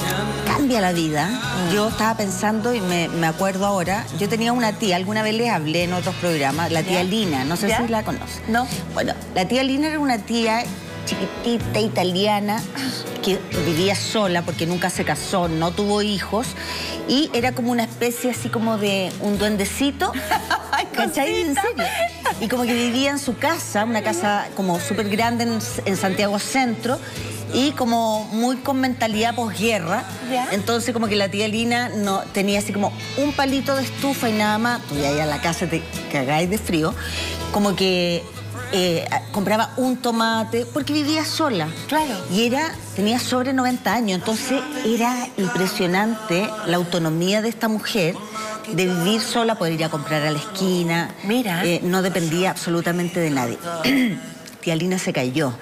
cambia la vida. Yo estaba pensando y me, me acuerdo ahora, yo tenía una tía, alguna vez les hablé en otros programas, la tía ¿Ya? Lina, no sé ¿Ya? si la conoces. No. Bueno, la tía Lina era una tía chiquitita, italiana, que vivía sola porque nunca se casó, no tuvo hijos, y era como una especie así como de un duendecito, ¿cachai? En serio. Y como que vivía en su casa, una casa como súper grande en, en Santiago Centro, y como muy con mentalidad posguerra. ¿Ya? Entonces como que la tía Lina no, tenía así como un palito de estufa y nada más, tú ya a la casa te cagáis de frío, como que eh, compraba un tomate, porque vivía sola. Claro. Y era, tenía sobre noventa años, entonces era impresionante la autonomía de esta mujer, de vivir sola, poder ir a comprar a la esquina. Mira. Eh, no dependía absolutamente de nadie. Tía Lina se cayó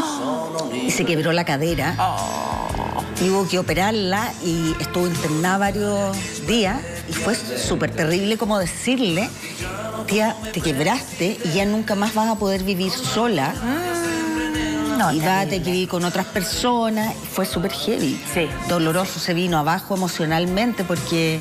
y se quebró la cadera. Y hubo que operarla y estuvo internada varios días y fue súper terrible como decirle, tía, te quebraste y ya nunca más vas a poder vivir sola. No, y vas a tener terrible. que vivir con otras personas. Fue súper heavy. Sí. Doloroso, se vino abajo emocionalmente porque,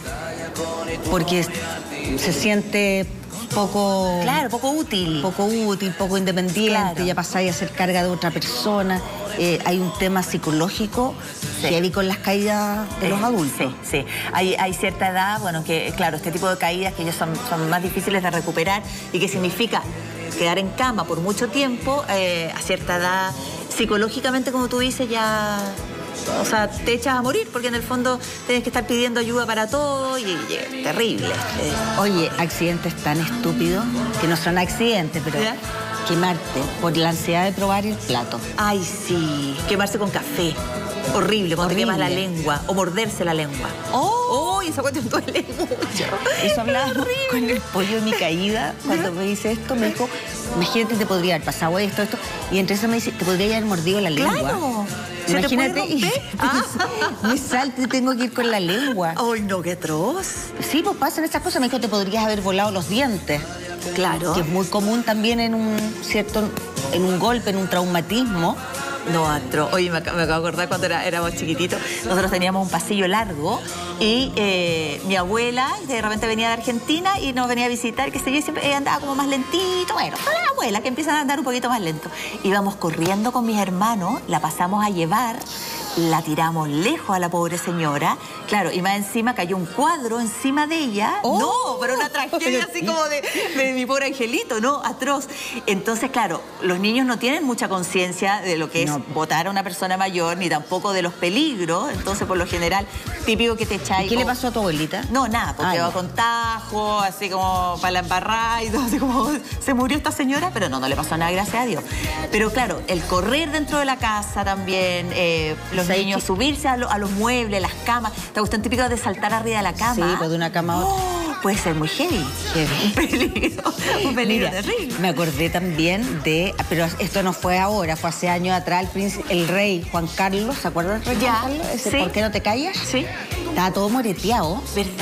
porque se siente poco... Claro, poco útil. Poco útil, poco independiente, Claro. ya pasáis a ser carga de otra persona. Eh, hay un tema psicológico Sí. heavy con las caídas de los Eh, adultos. Sí, sí. Hay, hay cierta edad, bueno, que claro, este tipo de caídas que ellos son, son más difíciles de recuperar y que significa quedar en cama por mucho tiempo, eh, a cierta edad, psicológicamente, como tú dices, ya... O sea, te echas a morir porque en el fondo tienes que estar pidiendo ayuda para todo y, y es terrible. Eh, Oye, accidentes tan estúpidos que no son accidentes, pero ¿Ya? quemarte por la ansiedad de probar el plato. Ay, sí, quemarse con café. Horrible, cuando te Horrible. quemas la lengua o morderse la lengua. ¡Oh! ¡Esa cuestión duele mucho! Eso hablábamos con el pollo de mi caída. Cuando me dice esto, me dijo, imagínate, te podría haber pasado esto, esto. Y entre eso me dice, te podría haber mordido la lengua. ¡Claro! ¿Se te Imagínate, puede romper? y Ah. me salto y tengo que ir con la lengua. ¡Ay, no, qué atroz! Sí, pues pasan esas cosas. Me dijo, te podrías haber volado los dientes. Claro. Que es muy común también en un cierto, en un golpe, en un traumatismo. No, atroz. Oye, me, ac- me acabo de acordar cuando era- éramos chiquititos. Nosotros teníamos un pasillo largo y eh, mi abuela de repente venía de Argentina y nos venía a visitar, que sé yo, y siempre ella andaba como más lentito. Bueno, toda la abuela que empiezan a andar un poquito más lento. Íbamos corriendo con mis hermanos, la pasamos a llevar, la tiramos lejos a la pobre señora. Claro, y más encima cayó un cuadro encima de ella. Oh. No, pero una tragedia así como de, de mi pobre angelito, ¿no? Atroz. Entonces, claro, los niños no tienen mucha conciencia de lo que es No. botar a una persona mayor, ni tampoco de los peligros. Entonces, por lo general, típico que te echáis... ¿Qué le o- pasó a tu abuelita? No, nada, porque Ah, va ya. con tajo, así como para la embarrada y todo, así como se murió esta señora, pero no, no le pasó nada, gracias a Dios. Pero claro, el correr dentro de la casa también, eh, los ¿Sabes niños qué? subirse a, lo- a los muebles, las camas, esta cuestión típica de saltar arriba de la cama. Sí, pues de una cama a otra. Oh, puede ser muy heavy. Heavy. Un peligro, un peligro Mira, terrible. me acordé también de, pero esto no fue ahora, fue hace años atrás, el, príncipe, el rey Juan Carlos, ¿se acuerdan del rey Ya, Juan Carlos? Ese, sí. ¿por qué no te callas? Sí. Estaba todo moreteado ¿Verdad?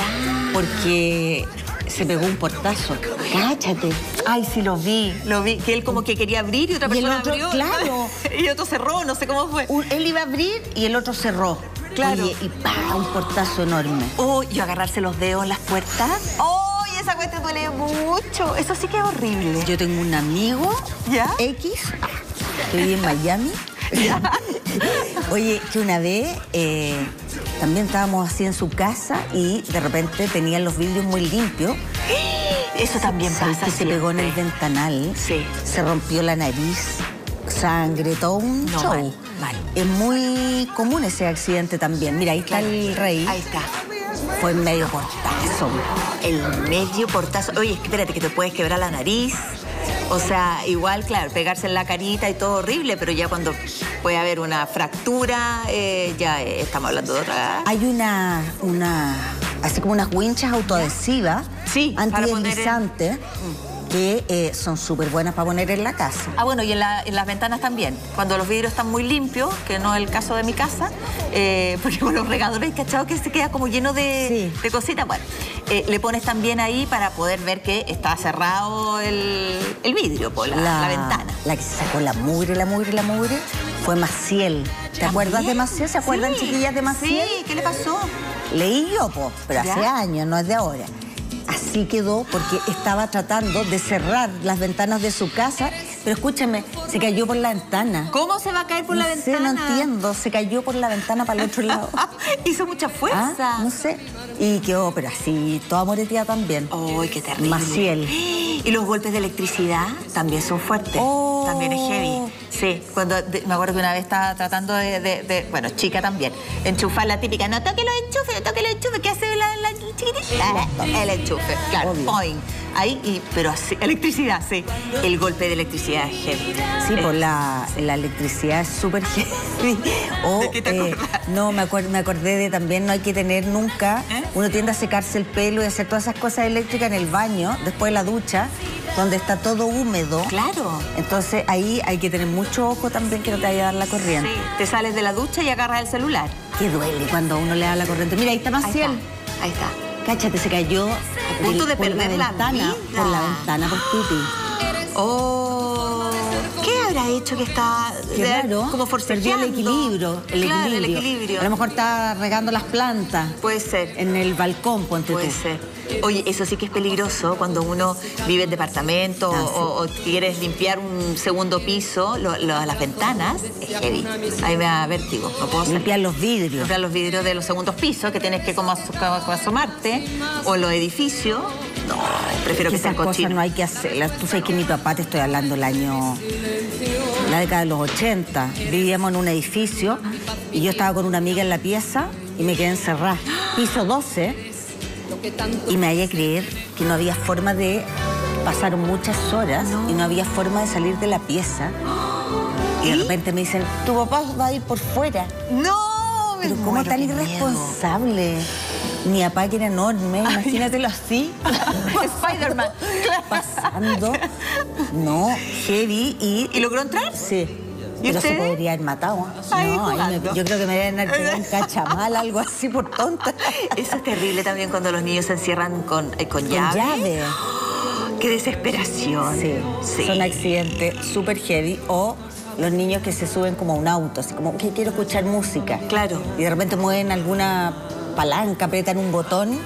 porque se pegó un portazo. Cáchate. Ay, sí, lo vi, lo vi. Que él como que quería abrir y otra Y el persona otro, abrió. claro. Y otro cerró, no sé cómo fue. Un- él iba a abrir y el otro cerró. Claro. Oye, y pa, un portazo enorme. Oh, y agarrarse los dedos en las puertas. Oh, y esa cuestión duele mucho. Eso sí que es horrible. Yo tengo un amigo, ¿Ya? X, que vive en Miami. Oye, que una vez eh, también estábamos así en su casa y de repente tenían los vidrios muy limpios. Eso también ¿Sabes pasa que se pegó en el siempre. ventanal? Sí. Se rompió la nariz, sangre, todo un No, show. mal, mal. Es muy común ese accidente también. Mira, ahí está Claro. el rey. Ahí está. Fue en medio portazo. El medio portazo. Oye, es que espérate, que te puedes quebrar la nariz. O sea, igual, claro, pegarse en la carita y todo horrible, pero ya cuando puede haber una fractura, eh, ya eh, estamos hablando de otra... Hay una, una, así como unas winchas autoadhesivas, Sí, para poner en- antideslizantes, que eh, son súper buenas para poner en la casa. Ah, bueno, y en, la- en las ventanas también. Cuando los vidrios están muy limpios, que no es el caso de mi casa, eh, porque con los regadores, ¿cachado? Que se queda como lleno de, Sí. de cositas. Bueno, eh, le pones también ahí para poder ver que está cerrado el, el vidrio, po, la, La, la ventana. la que se sacó la mugre, la mugre, la mugre, fue Maciel. ¿Te ¿También? acuerdas de Maciel? ¿Se acuerdan, Sí, chiquillas, de Maciel? Sí, ¿qué le pasó? Leí yo, po, pero ¿Ya? hace años, no es de ahora. Así quedó porque estaba tratando de cerrar las ventanas de su casa, pero escúchame, se cayó por la ventana. ¿Cómo se va a caer por no la sé, ventana? no entiendo, se cayó por la ventana para el otro lado. Hizo mucha fuerza. Ah, no sé. Y quedó, pero así, toda moreteada también. ¡Ay, qué terrible! Maciel. Y los golpes de electricidad también son fuertes. Oh. También es heavy. Sí, cuando de- me acuerdo que una vez estaba tratando de, de- de- bueno, chica también, enchufar la típica, no toque los enchufes, no toque los enchufes, ¿qué hace la, la chiquitita? El enchufe, claro, Obvio. point. Ahí, y, pero así, electricidad, sí. El golpe de electricidad es heavy. Sí, Eh, por la, la electricidad es súper heavy. O, ¿De qué te eh, acordás? no, me, acuer- me acordé de también no hay que tener nunca, ¿Eh? uno tiende a secarse el pelo y hacer todas esas cosas eléctricas en el baño, después de la ducha, donde está todo húmedo. Claro. Entonces ahí hay que tener mucho ojo también que no te vaya a dar la corriente. Sí, te sales de la ducha y agarras el celular. Que duele cuando a uno le da la corriente. Mira, ahí está Ahí Maciel. está, ahí está. Cáchate, se cayó A punto del- de por perder la la ventana, vida. por la ventana, por Titi. Oh, ¿qué habrá hecho que está Qué de- raro, como perdió forcejeando? el equilibrio, el Claro, equilibrio. el equilibrio. A lo mejor está regando las plantas Puede ser. en el balcón, ponte Puede tú. ser. Oye, eso sí que es peligroso cuando uno vive en departamento Ah, o, o quieres limpiar un segundo piso, lo- lo- las ventanas, es heavy. Ahí me da vértigo, no puedo hacer. Limpiar los vidrios. Limpiar los vidrios de los segundos pisos, que tienes que como as- como asomarte, o los edificios. No, prefiero que Esas sean cosas cochinos. no hay que hacerlas. Tú sabes que mi papá, te estoy hablando el año, la década de los ochenta, vivíamos en un edificio y yo estaba con una amiga en la pieza y me quedé encerrada. Piso doce y me hallé a creer que no había forma de... Pasaron muchas horas y no había forma de salir de la pieza. Y de ¿Y? repente me dicen, tu papá va a ir por fuera. No, me Pero ¿cómo muero, tan qué miedo. irresponsable? Mi papá que era enorme, imagínatelo así. Spider-Man. Pasando. No, heavy y... ¿Y logró entrar? Sí. ¿Y Pero se ustedes? podría haber matado. Ahí No, ahí me- jugando. yo creo que me deben haber pegado un cachamal, algo así por tonta. Eso es terrible también cuando los niños se encierran con, eh, con Con llave. llave. ¡Qué desesperación! Sí, Sí. son accidentes súper heavy. O los niños que se suben como a un auto, así como que quiero escuchar música. Claro. Y de repente mueven alguna palanca, apretan un botón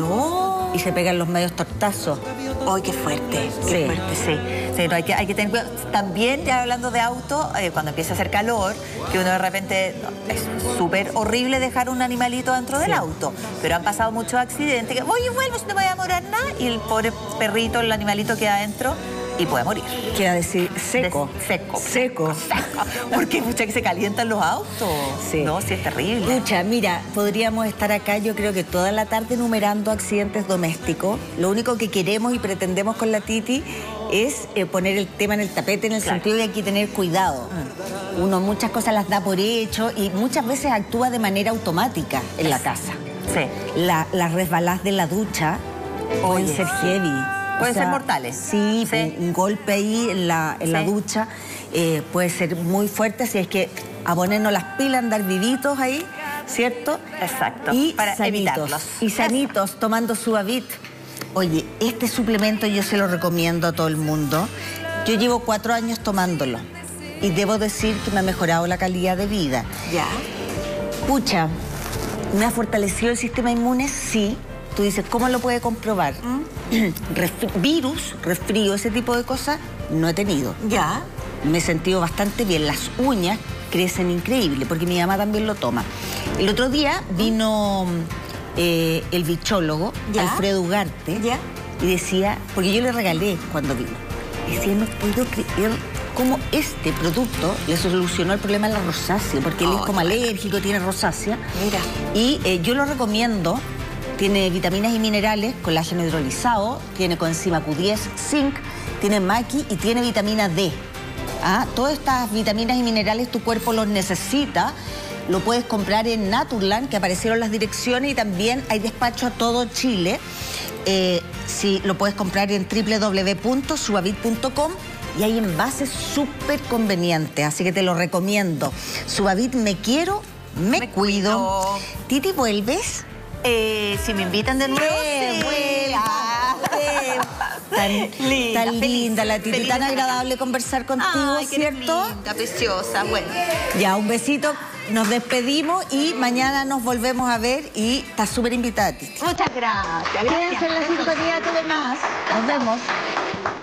No. y se pegan los medios tortazos. ¡Ay, qué fuerte! ¡Qué Sí. fuerte, sí! Sí, no, hay, que, hay que tener cuidado. También, ya hablando de auto, eh, cuando empieza a hacer calor, que uno de repente... no, es súper horrible dejar un animalito dentro del Sí. auto. Pero han pasado muchos accidentes. Que, oye, vuelvo, si no me voy a morar nada. Y el pobre perrito, el animalito queda adentro y puede morir. Queda decir seco. De- seco. Seco. Porque muchas que se calientan los autos. Sí. No, sí, es terrible. Pucha, mira, podríamos estar acá yo creo que toda la tarde enumerando accidentes domésticos. Lo único que queremos y pretendemos con la Titi es eh, poner el tema en el tapete en el Claro. sentido de que hay que tener cuidado. Uno muchas cosas las da por hecho y muchas veces actúa de manera automática en la casa. Sí. La- las resbaladas de la ducha pueden Oye, ser heavy. Pueden ser mortales. Sí, Sí. Un, un golpe ahí en la, en la Sí. ducha eh, puede ser muy fuerte, así es que a ponernos las pilas, andar vivitos ahí, ¿cierto? Exacto, Y para sanitos, evitarlos. y sanitos, tomando Suvavit. Oye, este suplemento yo se lo recomiendo a todo el mundo. Yo llevo cuatro años tomándolo y debo decir que me ha mejorado la calidad de vida. Ya. Pucha, ¿me ha fortalecido el sistema inmune? Sí. Tú dices, ¿cómo lo puede comprobar? Resfri- virus, resfrío, ese tipo de cosas, no he tenido. Ya. Me he sentido bastante bien. Las uñas crecen increíble, porque mi mamá también lo toma. El otro día vino eh, el bichólogo, ¿Ya? Alfredo Ugarte, ¿Ya? y decía, porque yo le regalé cuando vino, decía, no puedo creer cómo este producto le solucionó el problema de la rosácea, porque él Oh, es como qué bueno. alérgico, tiene rosácea. Mira. Y eh, yo lo recomiendo. Tiene vitaminas y minerales, colágeno hidrolizado, tiene coenzima Q diez, zinc, tiene maqui y tiene vitamina D. Ah, todas estas vitaminas y minerales tu cuerpo los necesita. Lo puedes comprar en Naturland, que aparecieron las direcciones, y también hay despacho a todo Chile. Eh, sí, lo puedes comprar en doble u doble u doble u punto suvavit punto com y hay envases súper convenientes, así que te lo recomiendo. Suvavit, me quiero, me, Me cuido. cuido. Titi, ¿vuelves? Eh, si me invitan de nuevo, ¡Qué sí. buena! Ah. Tan Linda, tan feliz, linda la Titi, feliz tan de estar agradable conversar contigo, Ay, que eres ¿cierto? linda, preciosa, bueno. Ya, un besito, nos despedimos y mañana nos volvemos a ver y estás súper invitada, Titi. Muchas gracias. Quédense en la sintonía de más. Nos vemos.